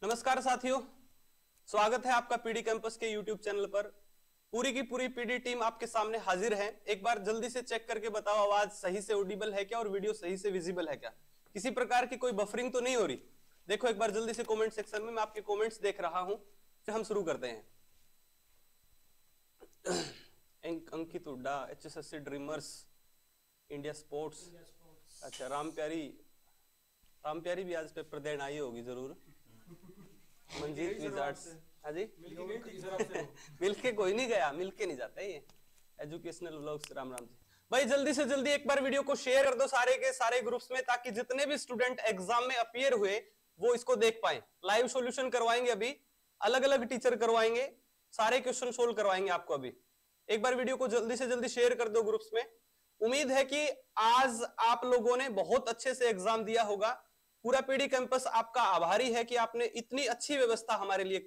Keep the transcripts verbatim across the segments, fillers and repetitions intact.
नमस्कार साथियों, स्वागत है आपका पीडी कैंपस के यूट्यूब चैनल पर। पूरी की पूरी पीडी टीम आपके सामने हाजिर है। एक बार जल्दी से चेक करके बताओ आवाज सही से ऑडिबल है क्या और वीडियो सही से विजिबल है क्या, किसी प्रकार की कोई बफरिंग तो नहीं हो रही। देखो एक बार जल्दी से कमेंट सेक्शन में, मैं आपके कमेंट्स देख रहा हूं। फिर हम शुरू करते हैं। Ankit Hooda, HSSC dreamers, India sports. अच्छा, राम प्यारी, राम प्यारी भी आज पेपर देने आई होगी जरूर। मंजीत विजार्ड्स, हाँ जी मिलके कोई नहीं गया, मिलके नहीं जाता ये। एजुकेशनल व्लॉग्स, राम राम जी। भाई जल्दी से जल्दी एक बार वीडियो को शेयर कर दो सारे के सारे ग्रुप्स में, ताकि जितने भी स्टूडेंट एग्जाम में अपीयर हुए वो इसको देख पाए। लाइव सॉल्यूशन करवाएंगे अभी, अलग अलग टीचर करवाएंगे, सारे क्वेश्चन सोल्व करवाएंगे आपको अभी। एक बार वीडियो को जल्दी से जल्दी शेयर कर दो ग्रुप्स में। उम्मीद है कि आज आप लोगों ने बहुत अच्छे से एग्जाम दिया होगा। पूरा पीडी कैंपस आपका आभारी है कि आपने इतनी अच्छी व्यवस्था हमारे लिए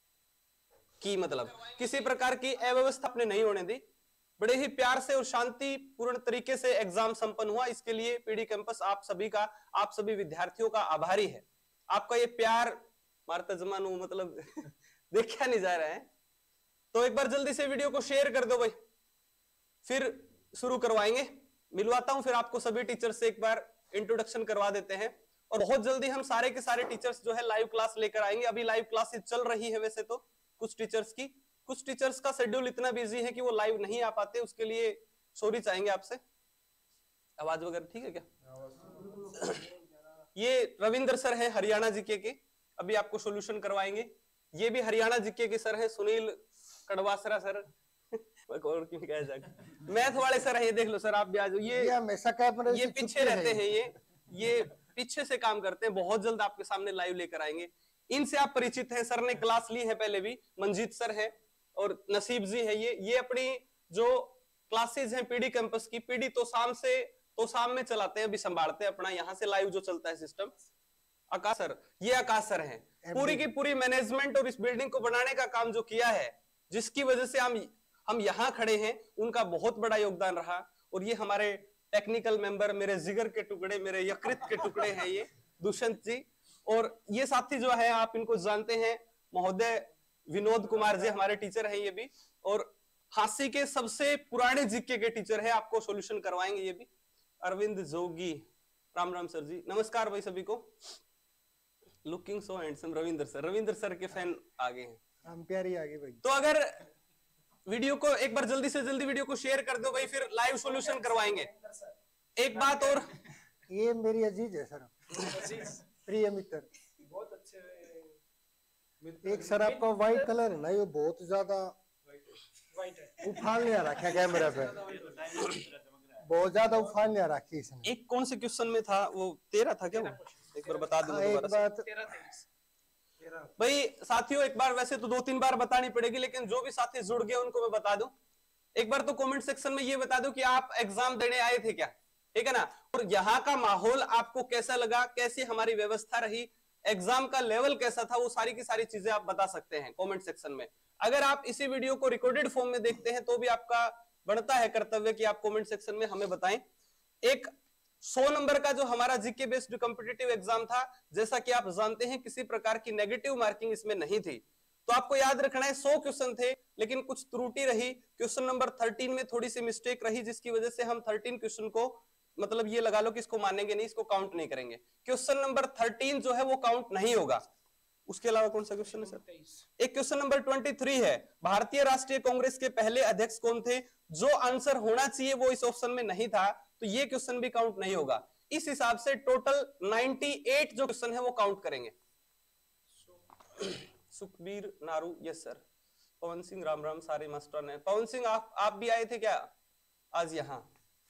की, मतलब किसी प्रकार की अव्यवस्था आपने नहीं होने दी। बड़े ही प्यार से और शांति पूर्ण तरीके से एग्जाम संपन्न हुआ। इसके लिए पीडी कैंपस आप सभी का, आप सभी विद्यार्थियों का आभारी है। आपका ये प्यार मारता जमानू मतलब देखा नहीं जा रहा है। तो एक बार जल्दी से वीडियो को शेयर कर दो भाई, फिर शुरू करवाएंगे। मिलवाता हूं फिर आपको सभी टीचर से, एक बार इंट्रोडक्शन करवा देते हैं। और बहुत जल्दी हम सारे के सारे टीचर्स जो है लाइव क्लास लेकर आएंगे। अभी लाइव क्लासेस चल रही है वैसे तो कुछ टीचर्स की, कुछ टीचर्स का शेड्यूल इतना बिजी है कि वो लाइव नहीं आ पाते, उसके लिए सॉरी चाहेंगे आपसे। आवाज वगैरह ठीक है क्या? ये रविंद्र सर है हरियाणा जीके के, अभी आपको सोल्यूशन करवाएंगे। ये भी हरियाणा जीके के सर है, सुनील कड़वासरा सर और क्यों कहा जाए, मैथ वाले सर है। ये देख लो सर, आप भी आ जाओ। ये ये पीछे रहते हैं, ये ये पीछे से काम करते हैं। बहुत जल्द आपके सामने लाइव लेकर आएंगे। इनसे आप परिचित हैं, सर ने क्लास ली है पहले भी। मंजीत सर है और नसीब जी है। ये ये अपनी जो क्लासेज हैं पीडी कैंपस की, पीडी तो शाम से तो शाम में चलाते हैं, अभी संभालते हैं अपना यहाँ से लाइव जो चलता है सिस्टम। आकाश सर, ये आकाश सर है। पूरी की पूरी मैनेजमेंट और इस बिल्डिंग को बनाने का काम जो किया है, जिसकी वजह से हम हम यहाँ खड़े हैं, उनका बहुत बड़ा योगदान रहा। और ये हमारे टेक्निकल मेंबर, मेरे जिगर के टुकड़े, मेरे यकृत के टुकड़े हैं ये दुष्यंत जी। और ये साथी जो है आप इनको जानते हैं, महोदय विनोद कुमार जी हमारे टीचर हैं ये भी। और हांसी के सबसे पुराने जीके के टीचर है, आपको सॉल्यूशन करवाएंगे ये भी, अरविंद जोगी। राम राम सर जी, नमस्कार भाई सभी को। Looking so handsome Ravindra sir, Ravindra sir के फैन आगे हैं, हम प्यारी आगे भाई। तो अगर वीडियो को एक बार जल्दी से जल्दी वीडियो को शेयर कर दो भाई, फिर लाइव सॉल्यूशन करवाएंगे। एक बात और, ये मेरी अजीज है सर, प्रिय मित्र, बहुत अच्छे। एक सर आपका व्हाइट कलर है ना, ये बहुत ज्यादा व्हाइट है, उफान लिया रखा कैमरा पे, बहुत ज्यादा उफान लिया रखी इसने। एक कौन से क्वेश्चन में था वो, तेरह था क्या वो? एक बार बता दो एक बात भाई साथियों। एक बार वैसे तो दो तीन बार बतानी पड़ेगी, लेकिन जो भी साथी जुड़ गए उनको मैं बता दूं। एक बार तो कमेंट सेक्शन में ये बता दो कि आप एग्जाम देने आए थे क्या, ठीक है ना। और यहाँ का माहौल आपको कैसा लगा, कैसी हमारी व्यवस्था रही, एग्जाम का लेवल कैसा था, वो सारी की सारी चीजें आप बता सकते हैं कमेंट सेक्शन में। अगर आप इसी वीडियो को रिकॉर्डेड फॉर्म में देखते हैं तो भी आपका बनता है कर्तव्य कि आप कमेंट सेक्शन में हमें बताएं। एक सौ नंबर का जो हमारा जीके बेस्ड कॉम्पिटिटिव एग्जाम था, जैसा कि आप जानते हैं किसी प्रकार की नेगेटिव मार्किंग इसमें नहीं थी। तो आपको याद रखना है सौ क्वेश्चन थे, लेकिन कुछ त्रुटि रही। क्वेश्चन नंबर थर्टीन में थोड़ी सी मिस्टेक रही, जिसकी वजह से हम थर्टीन क्वेश्चन को, मतलब ये लगा लो कि इसको मानेंगे नहीं, इसको काउंट नहीं करेंगे। क्वेश्चन नंबर थर्टीन जो है वो काउंट नहीं होगा। उसके अलावा कौन सा क्वेश्चन है सर? एक क्वेश्चन नंबर तेईस है, भारतीय राष्ट्रीय कांग्रेस के पहले अध्यक्ष कौन थे? जो आंसर होना चाहिए वो इस ऑप्शन में नहीं था, तो ये क्वेश्चन भी काउंट नहीं होगा। इस हिसाब से टोटल अट्ठानवे जो क्वेश्चन है वो काउंट करेंगे। Sukhbir Naru, yes sir. पवन सिंह, राम राम सारे मास्टर ने। पवन सिंह आप आप भी आए थे क्या आज यहाँ?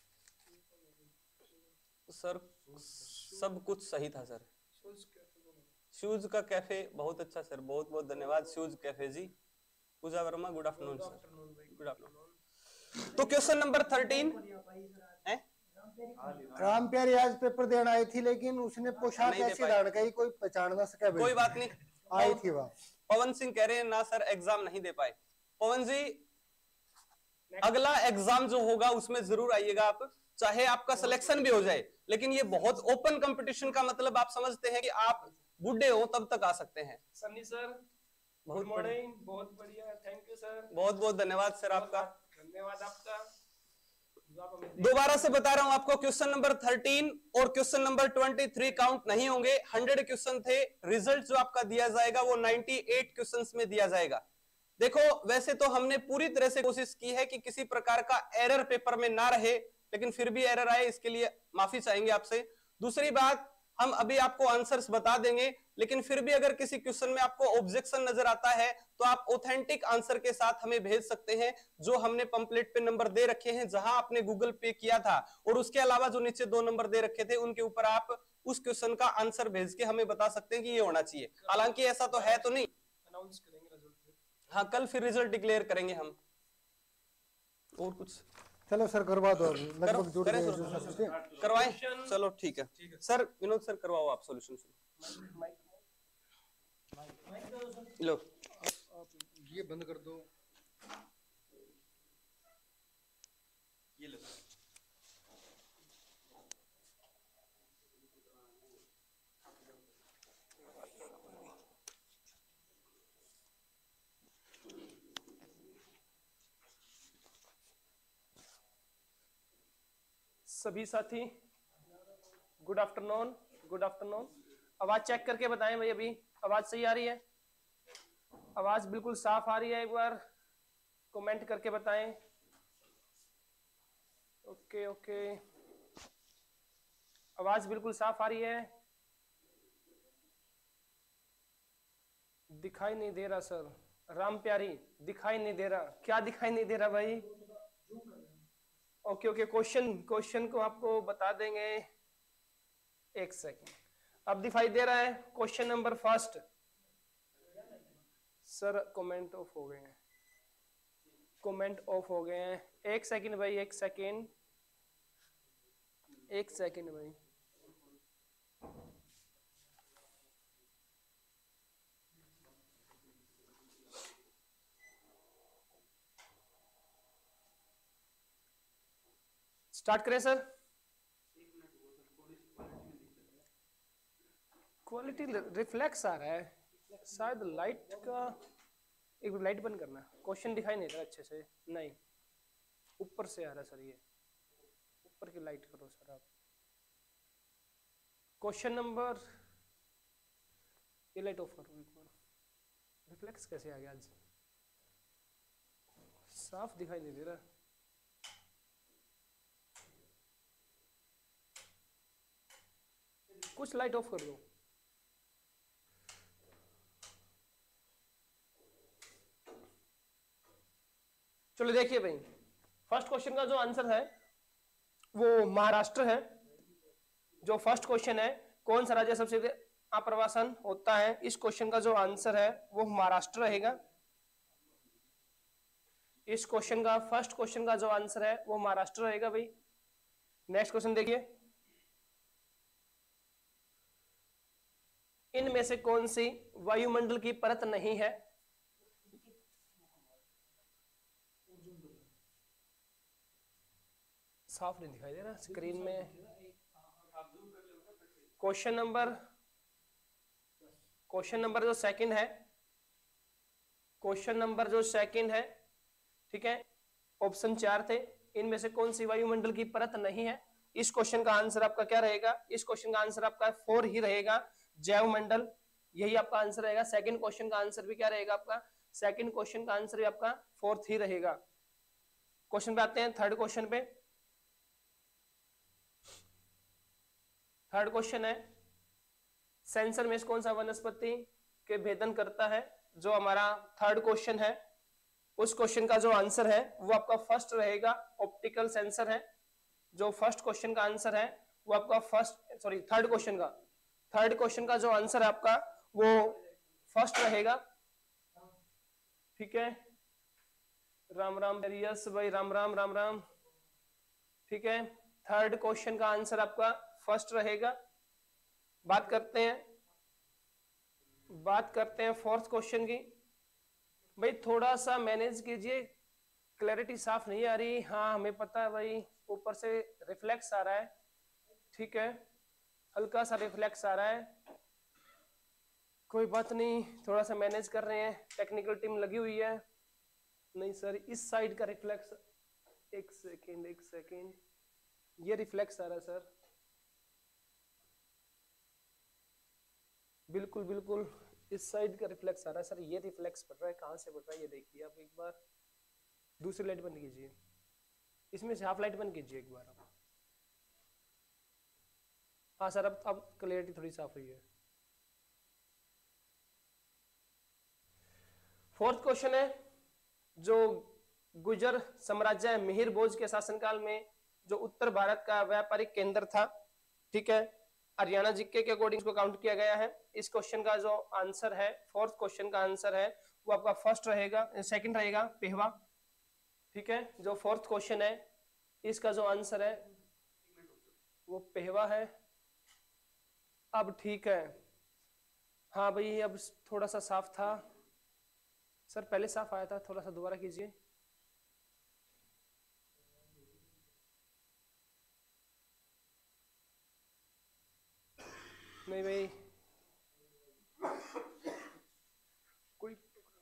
सर सब कुछ सही था सर। शूज का कैफे बहुत अच्छा सर, बहुत बहुत धन्यवाद shoes cafe ji. Pooja Verma, good afternoon sir, good afternoon. तो क्वेश्चन नंबर थर्टीन है, राम प्यारी आज पेपर देने आई थी, लेकिन उसने पोशाक ऐसी डाल गई कोई पहचान ना सका। कोई बात नहीं, आई थी वह। पवन सिंह कह रहे हैं ना सर एग्जाम नहीं दे पाए। पवन जी अगला एग्जाम जो होगा उसमें जरूर आइएगा आप, चाहे आपका सिलेक्शन भी हो जाए, लेकिन ये बहुत ओपन कंपटीशन का मतलब आप समझते हैं कि आप बूढ़े हो तब तक आ सकते हैं। सन्नी सर, बहुत गुड मॉर्निंग, बहुत बढ़िया, थैंक यू सर। बहुत बहुत धन्यवाद सर आपका, धन्यवाद आपका। दोबारा से बता रहा हूं आपको, क्वेश्चन नंबर थर्टीन और question number twenty three count नहीं होंगे। हंड्रेड क्वेश्चन थे, रिजल्ट जो आपका दिया जाएगा वो नाइंटी एट क्वेश्चंस में दिया जाएगा। देखो वैसे तो हमने पूरी तरह से कोशिश की है कि किसी प्रकार का एरर पेपर में ना रहे, लेकिन फिर भी एरर आए इसके लिए माफी चाहेंगे आपसे। दूसरी बात, हम अभी आपको आंसर्स बता देंगे, लेकिन फिर भी अगर किसी क्वेश्चन में आपको ऑब्जेक्शन नजर आता है तो आप ऑथेंटिक आंसर के साथ हमें भेज सकते हैं, जो हमने पंपलेट पे नंबर दे रखे हैं जहां आपने गूगल पे किया था, और उसके अलावा जो नीचे दो नंबर दे रखे थे उनके ऊपर आप उस क्वेश्चन का आंसर भेज के हमें बता सकते हैं कि ये होना चाहिए। हालांकि ऐसा तो है तो नहीं, अनाउंस करेंगे रिजल्ट। हाँ कल फिर रिजल्ट डिक्लेयर करेंगे हम। और कुछ चलो सर करवा दो, लगभग जुड़ गए जो सबसे। करवाएं, चलो ठीक है सर। विनोद सर करवाओ आप सॉल्यूशन। लो ये बंद कर दो। ये लो। सभी साथी गुड आफ्टरनून, गुड आफ्टरनून। आवाज चेक करके बताएं भाई, अभी आवाज सही आ रही है? आवाज बिल्कुल साफ आ रही है? एक बार कमेंट करके बताएं। ओके ओके, आवाज बिल्कुल साफ आ रही है? दिखाई नहीं दे रहा सर। राम प्यारी दिखाई नहीं दे रहा, क्या दिखाई नहीं दे रहा भाई? ओके ओके, क्वेश्चन क्वेश्चन को आपको बता देंगे, एक सेकंड। अब दिखाई दे रहा है question number first. Sir comment off हो गए हैं, कमेंट ऑफ हो गए हैं। एक सेकंड भाई, एक सेकंड, एक सेकंड भाई। स्टार्ट करें सर? क्वालिटी रिफ्लेक्स आ रहा है शायद लाइट का, एक लाइट बंद करना। क्वेश्चन दिखाई नहीं रहा अच्छे से, नहीं ऊपर से आ रहा सर, ये ऊपर की लाइट करो सर आप। क्वेश्चन नंबर, ये लाइट ऑफ करो एक बार। रिफ्लेक्स कैसे आ गया आज? साफ दिखाई नहीं दे रहा। कुछ लाइट ऑफ कर दो। चलो देखिए भाई, फर्स्ट क्वेश्चन का जो आंसर है वो महाराष्ट्र है। जो फर्स्ट क्वेश्चन है, कौन सा राज्य सबसे अधिक आप्रवासन होता है, इस क्वेश्चन का जो आंसर है वो महाराष्ट्र रहेगा। इस क्वेश्चन का फर्स्ट क्वेश्चन का जो आंसर है वो महाराष्ट्र रहेगा भाई। नेक्स्ट क्वेश्चन देखिए, इनमें से कौन सी वायुमंडल की परत नहीं है? साफ नहीं दिखाई दे रहा स्क्रीन में। क्वेश्चन नंबर, क्वेश्चन नंबर जो सेकंड है, क्वेश्चन नंबर जो सेकंड है, ठीक है, ऑप्शन चार थे, इनमें से कौन सी वायुमंडल की परत नहीं है? इस क्वेश्चन का आंसर आपका क्या रहेगा? इस क्वेश्चन का आंसर आपका फोर ही रहेगा, जैवमंडल। यही आपका आंसर रहेगा। सेकंड क्वेश्चन का आंसर भी क्या रहेगा आपका? सेकंड क्वेश्चन का आंसर भी आपका फोर्थ ही रहेगा। क्वेश्चन पे आते हैं, थर्ड क्वेश्चन पे। थर्ड क्वेश्चन है, सेंसर में कौन सा वनस्पति के भेदन करता है? जो हमारा थर्ड क्वेश्चन है, उस क्वेश्चन का जो आंसर है वो आपका फर्स्ट रहेगा, ऑप्टिकल सेंसर है। जो फर्स्ट क्वेश्चन का आंसर है वो आपका फर्स्ट, सॉरी थर्ड क्वेश्चन का, थर्ड क्वेश्चन का जो आंसर है आपका वो फर्स्ट रहेगा। ठीक है, राम राम यस भाई, राम राम राम राम। ठीक है, थर्ड क्वेश्चन का आंसर आपका फर्स्ट रहेगा। बात करते हैं, बात करते हैं फोर्थ क्वेश्चन की। भाई थोड़ा सा मैनेज कीजिए, क्लैरिटी साफ नहीं आ रही। हाँ हमें पता है भाई, ऊपर से रिफ्लेक्स आ रहा है। ठीक है, हल्का सा रिफ्लेक्स आ रहा है। कोई बात नहीं, थोड़ा सा मैनेज कर रहे हैं, टेक्निकल टीम लगी हुई है। नहीं सर, इस साइड का रिफ्लेक्स, एक सेकेंड एक सेकेंड, ये रिफ्लेक्स आ रहा है सर। बिल्कुल बिल्कुल इस साइड का रिफ्लेक्स आ रहा है सर, ये रिफ्लेक्स पड़ रहा है। कहाँ से पड़ रहा है ये देखिए आप एक बार। दूसरी लाइट बंद कीजिए, इसमें से हाफ लाइट बंद कीजिए एक बार आप। हाँ सर, अब अब क्लियरिटी थोड़ी साफ हुई है। फोर्थ क्वेश्चन है, जो गुजर साम्राज्य मिहिर भोज के शासनकाल में जो उत्तर भारत का व्यापारिक केंद्र था, ठीक है, हरियाणा जिक्के के अकॉर्डिंग इसको काउंट किया गया है। इस क्वेश्चन का जो आंसर है, फोर्थ क्वेश्चन का आंसर है वो आपका फर्स्ट रहेगा, सेकंड रहेगा पेहवा, ठीक है। जो फोर्थ क्वेश्चन है इसका जो आंसर है वो पेहवा है। अब ठीक है, हाँ भाई अब थोड़ा सा साफ था सर, पहले साफ आया था, थोड़ा सा दोबारा कीजिए। नहीं भाई, कोई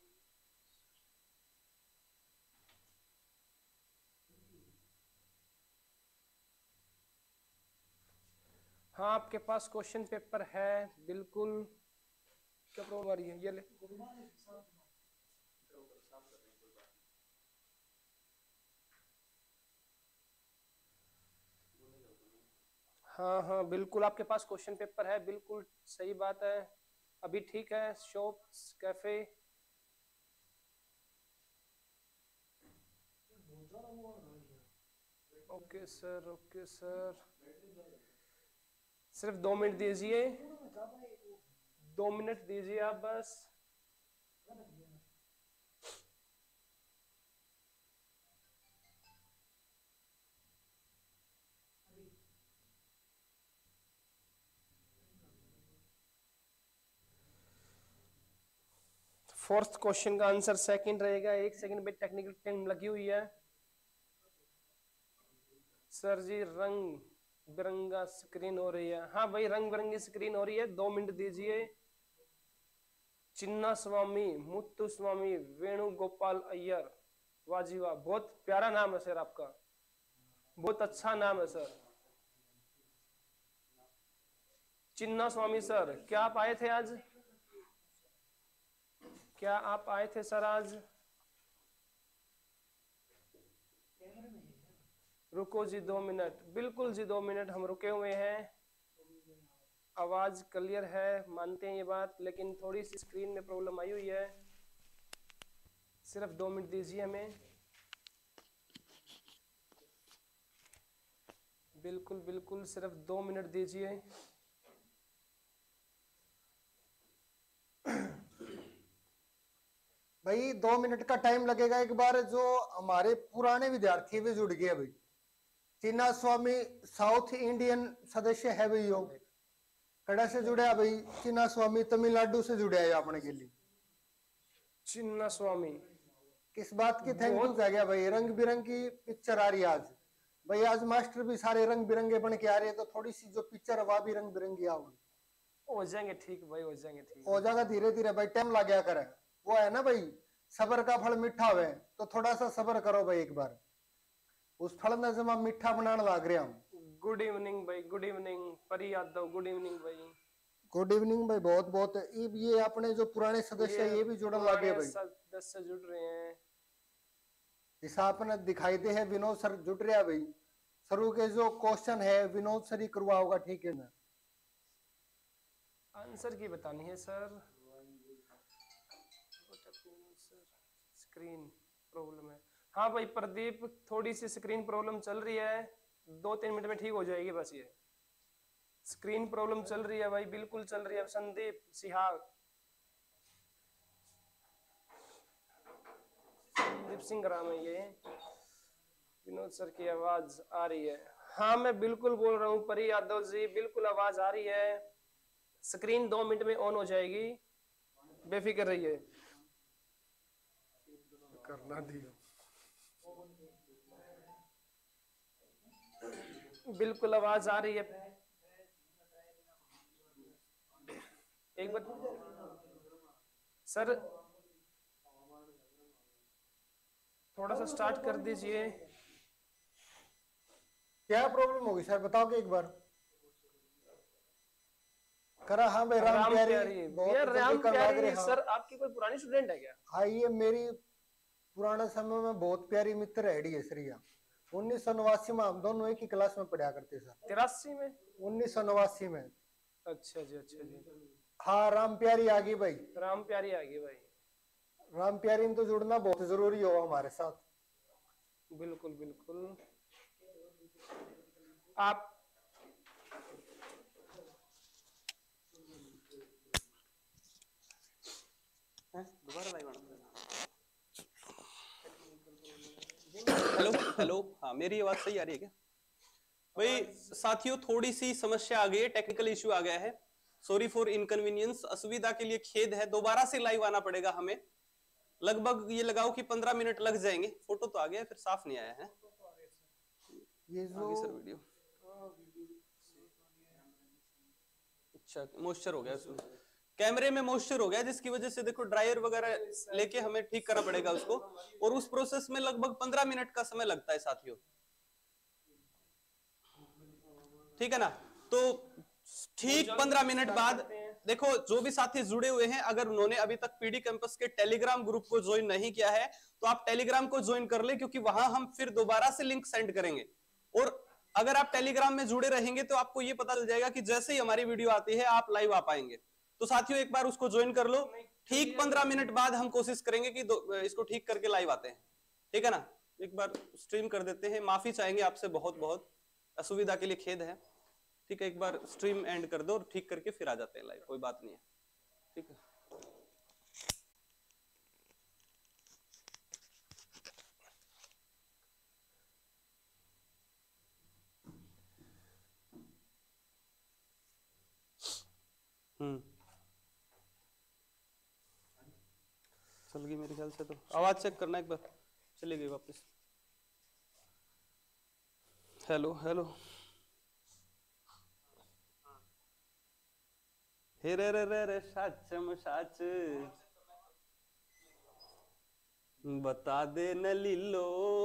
हाँ आपके पास क्वेश्चन पेपर है, बिल्कुल। क्या प्रॉब्लम आ रही है, ये ले। हाँ हाँ बिल्कुल आपके पास क्वेश्चन पेपर है, बिल्कुल सही बात है। अभी ठीक है, shops cafe, okay sir okay sir, सिर्फ दो मिनट दीजिए, दो मिनट दीजिए आप बस। फोर्थ क्वेश्चन का आंसर सेकंड रहेगा। एक सेकंड में टेक्निकल टीम लगी हुई है। सर जी रंग बिरंगा स्क्रीन हो रही है, हाँ भाई रंग बिरंगी स्क्रीन हो रही है, दो मिनट दीजिए। चिन्ना स्वामी, मुत्तु स्वामी, वेणुगोपाल अय्यर, वाह जी वाह, बहुत प्यारा नाम है सर आपका, बहुत अच्छा नाम है सर। चिन्ना स्वामी सर, क्या आप आए थे आज? क्या आप आए थे सर आज? रुको जी दो मिनट, बिल्कुल जी दो मिनट हम रुके हुए हैं। आवाज क्लियर है, मानते हैं ये बात, लेकिन थोड़ी सी स्क्रीन में प्रॉब्लम आई हुई है। सिर्फ दो मिनट दीजिए हमें, बिल्कुल बिल्कुल सिर्फ दो मिनट दीजिए। भाई दो मिनट का टाइम लगेगा। एक बार जो हमारे पुराने विद्यार्थी भी जुड़ गए भाई, चिन्ना स्वामी साउथ इंडियन सदस्य है भाई, यो कड़ा से जुड़ा भाई। चिन्ना स्वामी तमिलनाडु से जुड़ा है अपने के लिए। चिन्ना स्वामी किस बात की थैंक यू कह गया भाई। रंग बिरंगी पिक्चर आ रही है आज भाई, आज मास्टर भी सारे रंग बिरंगे बन के आ रहे हैं, तो थोड़ी सी जो पिक्चर है वह भी रंग बिरंगी आओगी। हो जाएंगे ठीक भाई, हो जाएंगे ठीक, हो जाएगा धीरे धीरे भाई, टाइम लग गया करे। वो है ना भाई, सबर का फल मीठा हुआ, तो थोड़ा सा सबर करो भाई। एक बार उस फल में जमा मीठा बनाने लग रहा हूँ। गुड इवनिंग भाई, good evening Pari Yadav, good evening भाई। गुड इवनिंग भाई, बहुत बहुत। ये अपने जो पुराने सदस्य है ये भी जुड़ने लगे भाई, सदस्य जुड़ रहे हैं। जैसा आपने दिखाई दे है विनोद सर जुड़ रहा भाई। सर के जो क्वेश्चन है विनोद सर ही करवा होगा, ठीक है ना? आंसर की बतानी है सर, स्क्रीन प्रॉब्लम है। हाँ भाई प्रदीप, थोड़ी सी स्क्रीन प्रॉब्लम चल रही है, दो तीन मिनट में ठीक हो जाएगी बस। ये स्क्रीन प्रॉब्लम चल रही है भाई, बिल्कुल चल रही है। संदीप सिहाग, संदीप सिंह राम है ये। विनोद सर की आवाज आ रही है? हाँ मैं बिल्कुल बोल रहा हूँ परी यादव जी, बिल्कुल आवाज आ रही है। स्क्रीन दो मिनट में ऑन हो जाएगी, बेफिक्र रहिए। करना दियो, बिल्कुल आवाज आ रही है। एक बार सर थोड़ा सा स्टार्ट कर दीजिए। क्या प्रॉब्लम होगी सर, बताओ कि एक बार करा। हाँ भाई, राम, राम प्यारी प्यारी बहुत भैया, जल्दी राम कर लग रहे। प्यारी हाँ सर आपकी कोई पुरानी स्टूडेंट है क्या? हाँ, ये मेरी पुराने समय में बहुत प्यारी मित्र है ये सर। यहाँ उन्नीस सौ नवासी में हम दोनों एक ही क्लास में पढ़ा करते सर। तिरासी में? उन्नीस सौ नवासी में। अच्छा जी, अच्छा जी। हाँ, राम प्यारी आ गई भाई। राम प्यारी आ गई भाई। राम प्यारी ने तो जुड़ना बहुत जरूरी हो हमारे साथ। बिल्कुल बिल्कुल। आप दोबारा लाइव आना पड़ेगा। हेलो हेलो, हाँ मेरी आवाज सही आ रही है क्या भाई? साथियों थोड़ी सी समस्या आ गई है, टेक्निकल इश्यू आ गया है। सॉरी फॉर इनकन्वीनियंस, असुविधा के लिए खेद है। दोबारा से लाइव आना पड़ेगा हमें। लगभग ये लगाओ कि पंद्रह मिनट लग जाएंगे। फोटो तो आ गया है, फिर साफ नहीं आया है। ये जो आगे सर वीडियो, अच्छा मॉइस्चर हो गया उसमें, कैमरे में मॉइस्चर हो गया, जिसकी वजह से देखो ड्रायर वगैरह लेके हमें ठीक करना पड़ेगा उसको। और उस प्रोसेस में लगभग पंद्रह मिनट का समय लगता है साथियों, ठीक है ना? तो ठीक पंद्रह मिनट बाद देखो, जो भी साथी जुड़े हुए हैं, अगर उन्होंने अभी तक पीडी कैंपस के टेलीग्राम ग्रुप को ज्वाइन नहीं किया है तो आप टेलीग्राम को ज्वाइन कर ले, क्योंकि वहां हम फिर दोबारा से लिंक सेंड करेंगे। और अगर आप टेलीग्राम में जुड़े रहेंगे तो आपको ये पता चल जाएगा कि जैसे ही हमारी वीडियो आती है आप लाइव आ पाएंगे। तो साथियों एक बार उसको ज्वाइन कर लो। ठीक पंद्रह मिनट बाद हम कोशिश करेंगे कि इसको ठीक करके लाइव आते हैं, ठीक है ना? एक बार स्ट्रीम कर देते हैं। माफी चाहेंगे आपसे, बहुत बहुत असुविधा के लिए खेद है, ठीक है? एक बार स्ट्रीम एंड कर दो और ठीक करके फिर आ जाते हैं लाइव, कोई बात नहीं है, ठीक है? हम्म चल गई मेरे ख्याल से। तो आवाज चेक करना एक बार, चली गई वापस। हेलो हेलो, हे रे रे रे रे साचम साच बता दे न लीलो।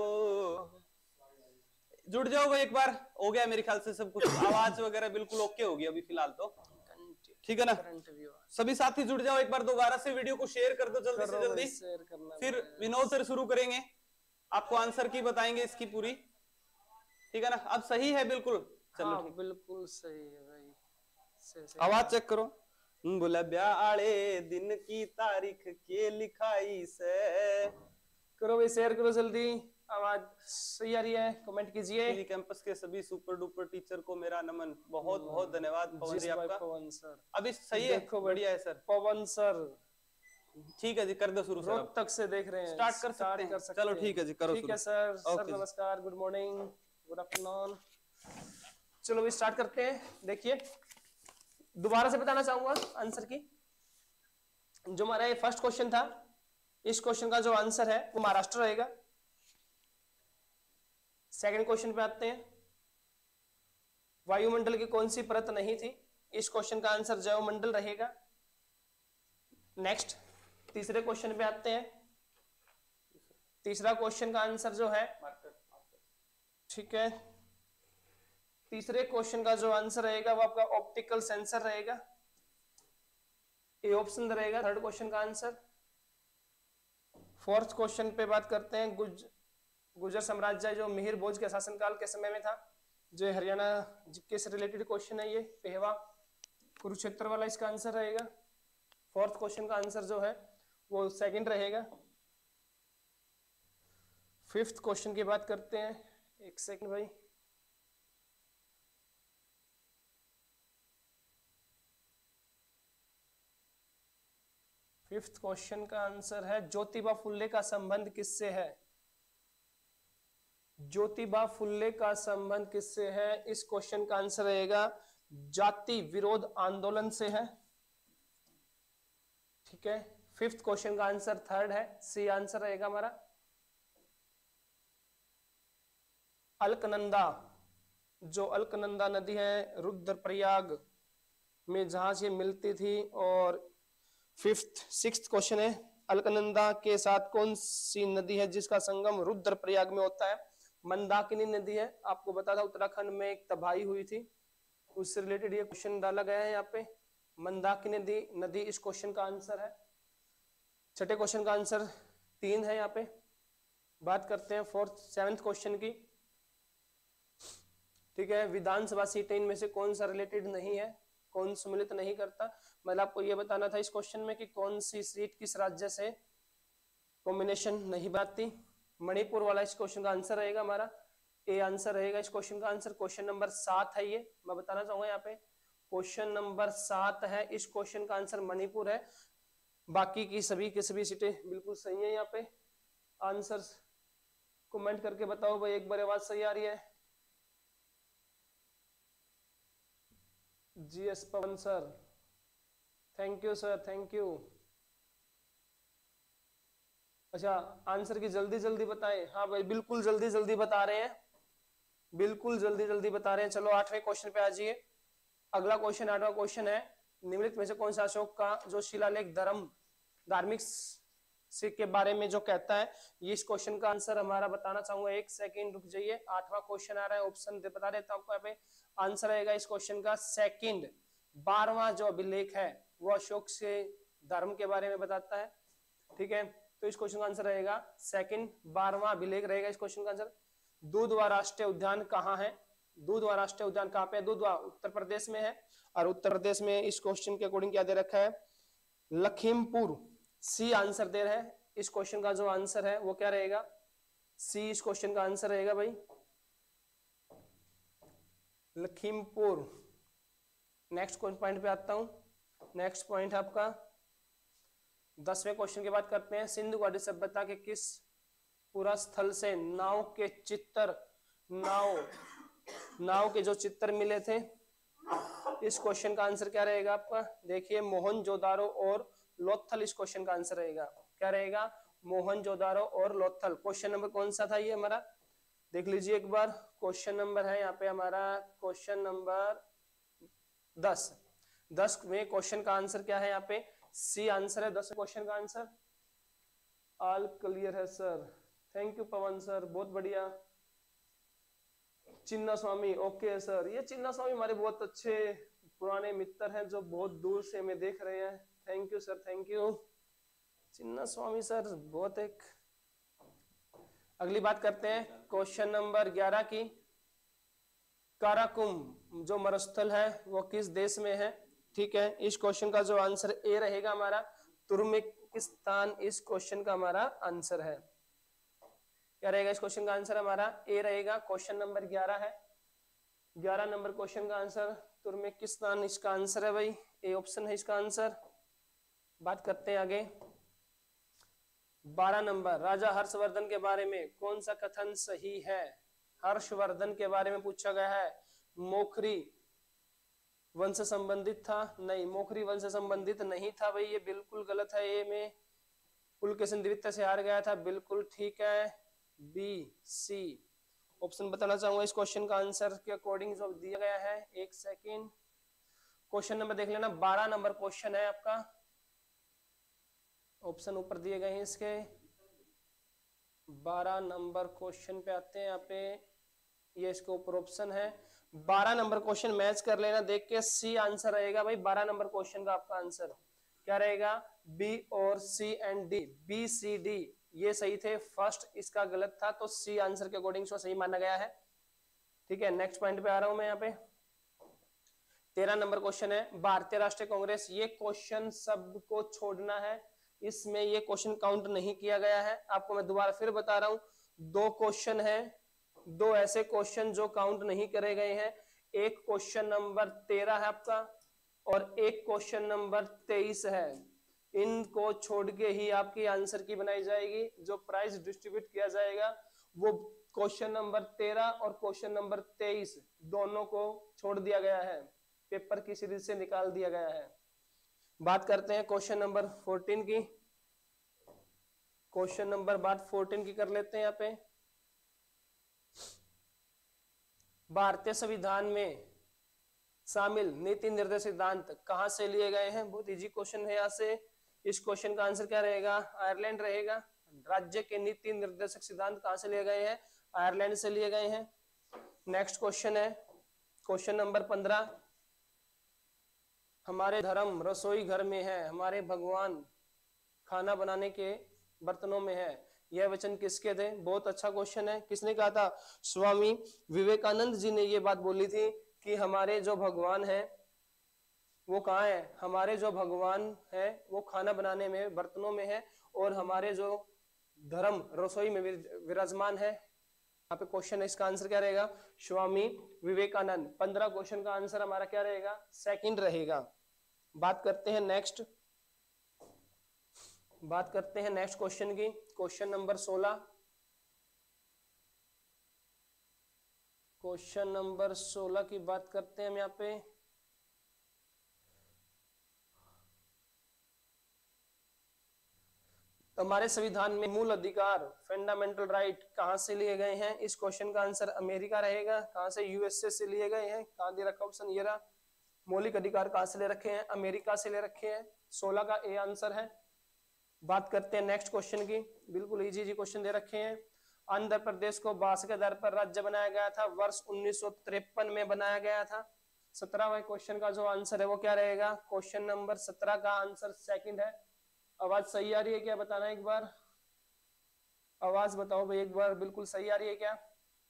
जुड़ जाओ भाई एक बार, हो गया मेरे ख्याल से सब कुछ। आवाज वगैरह बिल्कुल ओके होगी अभी फिलहाल तो, ठीक है ना? सभी साथी जुड़ जाओ एक बार, दोबारा से वीडियो को शेयर कर दो जल्दी से जल्दी। फिर विनोद सर शुरू करेंगे, आपको आंसर की बताएंगे इसकी पूरी, ठीक है ना? अब सही है बिल्कुल? चलो हाँ, बिल्कुल सही है भाई। सही, सही। आवाज चेक करो। बोला ब्याले दिन की तारीख के लिखाई से, करो भाई, शेयर करो जल्दी। आवाज सही आ रही है? कमेंट कीजिए। पीडी कैंपस के सभी सुपर डुपर टीचर को मेरा नमन, बहुत बहुत धन्यवाद पवन जी आपका। पवन सर अभी सही है, बढ़िया है सर। पवन सर ठीक है जी, कर दो शुरू सर। रोहतक से देख रहे हैं, स्टार्ट कर सकते हैं। सकते चलो ठीक है जी, करो ठीक है सर। सर नमस्कार, गुड मॉर्निंग, गुड आफ्टरनून। चलो भी स्टार्ट करते हैं। देखिए दोबारा से बताना चाहूंगा आंसर की। जो हमारा ये फर्स्ट क्वेश्चन था, इस क्वेश्चन का जो आंसर है वो महाराष्ट्र रहेगा। सेकंड क्वेश्चन पे आते हैं। वायुमंडल की कौन सी परत नहीं थी? इस क्वेश्चन का आंसर जैवमंडल रहेगा। नेक्स्ट तीसरे क्वेश्चन पे आते हैं। तीसरा क्वेश्चन का आंसर जो है, ठीक है, तीसरे क्वेश्चन का जो आंसर रहेगा वो आपका ऑप्टिकल सेंसर रहेगा। ए ऑप्शन रहेगा थर्ड क्वेश्चन का आंसर। फोर्थ क्वेश्चन पे बात करते हैं। गुज गुजर साम्राज्य जो मिहिर भोज के शासनकाल के समय में था, जो हरियाणा के से रिलेटेड क्वेश्चन है, ये पेहवा कुरुक्षेत्र वाला इसका आंसर रहेगा। फोर्थ क्वेश्चन का आंसर जो है वो सेकंड रहेगा। फिफ्थ क्वेश्चन की बात करते हैं, एक सेकंड भाई। फिफ्थ क्वेश्चन का आंसर है ज्योतिबा फुल्ले का संबंध किससे है? ज्योतिबा फुल्ले का संबंध किससे है? इस क्वेश्चन का आंसर रहेगा जाति विरोध आंदोलन से है, ठीक है। फिफ्थ क्वेश्चन का आंसर थर्ड है, सी आंसर रहेगा हमारा। अलकनंदा, जो अलकनंदा नदी है रुद्रप्रयाग में जहां से मिलती थी और फिफ्थ सिक्स्थ क्वेश्चन है, अलकनंदा के साथ कौन सी नदी है जिसका संगम रुद्रप्रयाग में होता है? मंदाकिनी नदी है। आपको बता था उत्तराखंड में एक तबाही हुई थी, उससे रिलेटेड ये क्वेश्चन डाला गया है यहाँ पे। मंदाकिनी नदी नदी इस क्वेश्चन का आंसर है। छठे क्वेश्चन का आंसर तीन है यहाँ पे। बात करते हैं फोर्थ सेवेंथ क्वेश्चन की। ठीक है, विधानसभा सीटें इनमें से कौन सा रिलेटेड नहीं है, कौन सम्मिलित नहीं करता? मतलब आपको ये बताना था इस क्वेश्चन में कि कौन सी सीट किस राज्य से कॉम्बिनेशन नहीं बनती। मणिपुर वाला इस क्वेश्चन का आंसर रहेगा हमारा, ए आंसर रहेगा इस क्वेश्चन का आंसर। क्वेश्चन नंबर सात है, ये मैं बताना चाहूंगा यहाँ पे क्वेश्चन नंबर सात है, इस क्वेश्चन का आंसर मणिपुर है। बाकी की सभी की सभी सीटें बिल्कुल सही है। यहाँ पे आंसर कमेंट करके बताओ भाई, एक बार आवाज सही आ रही है? G S Pawan sir, thank you sir, thank you. अच्छा, आंसर की जल्दी जल्दी बताएं। हाँ भाई, बिल्कुल जल्दी जल्दी बता रहे हैं, बिल्कुल जल्दी जल्दी बता रहे हैं। चलो आठवें क्वेश्चन पे आ जाइए। अगला क्वेश्चन आठवां क्वेश्चन है, निम्नलिखित में से कौन सा अशोक का जो शिलालेख धर्म धार्मिक से के बारे में जो कहता है, ये इस क्वेश्चन का आंसर हमारा बताना चाहूंगा। एक सेकंड रुक जाइए, आठवां क्वेश्चन आ रहा है, ऑप्शन दे बता देता हूं आपको। यहाँ पे आंसर रहेगा इस क्वेश्चन का सेकंड। बारहवां जो अभिलेख है वो अशोक से धर्म के बारे में बताता है। ठीक है, तो इस क्वेश्चन का आंसर रहेगा सेकंड, बारहवां अभिलेख रहेगा इस क्वेश्चन का आंसर। दूधवा राष्ट्रीय उद्यान कहाँ है? दूधवा राष्ट्रीय उद्यान कहाँ पे है? दूधवा उत्तर प्रदेश में है, और उत्तर प्रदेश में इस क्वेश्चन के अकॉर्डिंग क्या दे रखा है? लखीमपुर। सी आंसर दे रहा है इस क्वेश्चन का, जो आंसर है वो क्या रहेगा? सी इस क्वेश्चन का आंसर रहेगा भाई, लखीमपुर। नेक्स्ट पॉइंट पे आता हूं। नेक्स्ट पॉइंट आपका दसवें क्वेश्चन की बात करते हैं। सिंधु घाटी सभ्यता के किस पूरा स्थल से नाव के चित्र नाव नाव के जो चित्र मिले थे? इस क्वेश्चन का आंसर क्या रहेगा आपका? देखिए, मोहनजोदारो और लोथल इस क्वेश्चन का आंसर रहेगा। क्या रहेगा? मोहनजोदारो और लोथल। क्वेश्चन नंबर कौन सा था ये हमारा? देख लीजिए एक बार। क्वेश्चन नंबर है यहाँ पे हमारा क्वेश्चन नंबर दस। दस में क्वेश्चन का आंसर क्या है? यहाँ पे सी आंसर है दस क्वेश्चन का आंसर। ऑल क्लियर है sir, thank you Pawan sir, बहुत बढ़िया। Chinna Swami, okay sir. ये चिन्ना स्वामी हमारे बहुत अच्छे पुराने मित्र हैं जो बहुत दूर से हमें देख रहे हैं। Thank you sir, thank you Chinna Swami sir, बहुत एक। अगली बात करते हैं क्वेश्चन नंबर ग्यारह की। काराकुम जो मरुस्थल है वो किस देश में है? ठीक है, इस क्वेश्चन का जो आंसर ए रहेगा हमारा, तुर्कमेनिस्तान इस क्वेश्चन का हमारा आंसर है। क्या रहेगा इस क्वेश्चन का आंसर? हमारा ए रहेगा। क्वेश्चन नंबर ग्यारह है, ग्यारह नंबर क्वेश्चन का आंसर तुर्कमेनिस्तान इसका आंसर है भाई, ए ऑप्शन है इसका आंसर। बात करते हैं आगे। बारह नंबर, राजा हर्षवर्धन के बारे में कौन सा कथन सही है? हर्षवर्धन के बारे में पूछा गया है। मोखरी वंश से संबंधित था? नहीं, मोखरी वंश से संबंधित नहीं था भाई, ये बिल्कुल गलत है। ए में पुलकेशिन द्वितीय से हार गया था, बिल्कुल ठीक है। बी सी ऑप्शन बताना चाहूंगा इस क्वेश्चन का आंसर के अकॉर्डिंग जो दिया गया है। एक सेकेंड, क्वेश्चन नंबर देख लेना, बारह नंबर क्वेश्चन है आपका। ऑप्शन ऊपर दिए गए हैं इसके। बारह नंबर क्वेश्चन पे आते हैं, यहाँ पे ये इसके ऊपर ऑप्शन है। बारह नंबर क्वेश्चन मैच कर लेना देख के। सी आंसर रहेगा भाई बारह नंबर क्वेश्चन का आपका आंसर। क्या रहेगा? बी और C and D, B C D ये सही थे। फर्स्ट इसका गलत था, तो सी आंसर के अकॉर्डिंग इसको सही माना गया है। ठीक है, नेक्स्ट पॉइंट पे आ रहा हूं मैं यहाँ पे। तेरह नंबर क्वेश्चन है, भारतीय राष्ट्रीय कांग्रेस। ये क्वेश्चन सबको छोड़ना है, इसमें ये क्वेश्चन काउंट नहीं किया गया है। आपको मैं दोबारा फिर बता रहा हूं, दो क्वेश्चन है, दो ऐसे क्वेश्चन जो काउंट नहीं करे गए हैं। एक क्वेश्चन नंबर तेरह है आपका, और एक क्वेश्चन नंबर तेईस है। इनको छोड़ के ही आपकी आंसर की बनाई जाएगी। जो प्राइज डिस्ट्रीब्यूट किया जाएगा वो क्वेश्चन नंबर तेरह और क्वेश्चन नंबर तेईस दोनों को छोड़ दिया गया है, पेपर की सीरीज से निकाल दिया गया है। बात करते हैं क्वेश्चन नंबर फोर्टीन की। क्वेश्चन नंबर बात फोर्टीन की कर लेते हैं यहाँ पे। भारतीय संविधान में शामिल नीति निर्देश सिद्धांत कहां से लिए गए हैं? बहुत इजी क्वेश्चन है यहाँ से। इस क्वेश्चन का आंसर क्या रहेगा? आयरलैंड रहेगा। राज्य के नीति निर्देशक सिद्धांत कहां से लिए गए हैं? आयरलैंड से लिए गए हैं। नेक्स्ट क्वेश्चन है क्वेश्चन नंबर पंद्रह, हमारे धर्म रसोई घर में है, हमारे भगवान खाना बनाने के बर्तनों में है, यह वचन किसके थे? बहुत अच्छा क्वेश्चन है। किसने कहा था? स्वामी विवेकानंद जी ने ये बात बोली थी कि हमारे जो भगवान है वो कहाँ है? हमारे जो भगवान है वो खाना बनाने में बर्तनों में है, और हमारे जो धर्म रसोई में विराजमान है। यहाँ पे क्वेश्चन है, इसका आंसर क्या रहेगा? स्वामी विवेकानंद। पंद्रह क्वेश्चन का आंसर हमारा क्या रहेगा? सेकंड रहेगा। बात करते हैं नेक्स्ट बात करते हैं नेक्स्ट क्वेश्चन की। क्वेश्चन नंबर सोलह क्वेश्चन नंबर सोलह की बात करते हैं हम यहाँ पे। हमारे संविधान में मूल अधिकार फंडामेंटल राइट कहां से लिए गए हैं? इस क्वेश्चन का आंसर अमेरिका रहेगा। कहां से? यूएसए से लिए गए हैं। कहां दे रखा ऑप्शन? ये रहा। मौलिक अधिकार कहां से ले रखे हैं? अमेरिका से ले रखे हैं। सोलह का ए आंसर है। बात करते हैं नेक्स्ट क्वेश्चन की। बिल्कुल इजी इजी क्वेश्चन दे रखे हैं। आंध्र प्रदेश को भाषा के आधार पर राज्य बनाया गया था, वर्ष उन्नीस सौ तिरपन में बनाया गया था। सत्रहवें क्वेश्चन का जो आंसर है वो क्या रहेगा? क्वेश्चन नंबर सत्रह का आंसर सेकंड है। आवाज सही आ रही है क्या? बताना एक बार, आवाज बताओ भाई एक बार, बिल्कुल सही आ रही है क्या?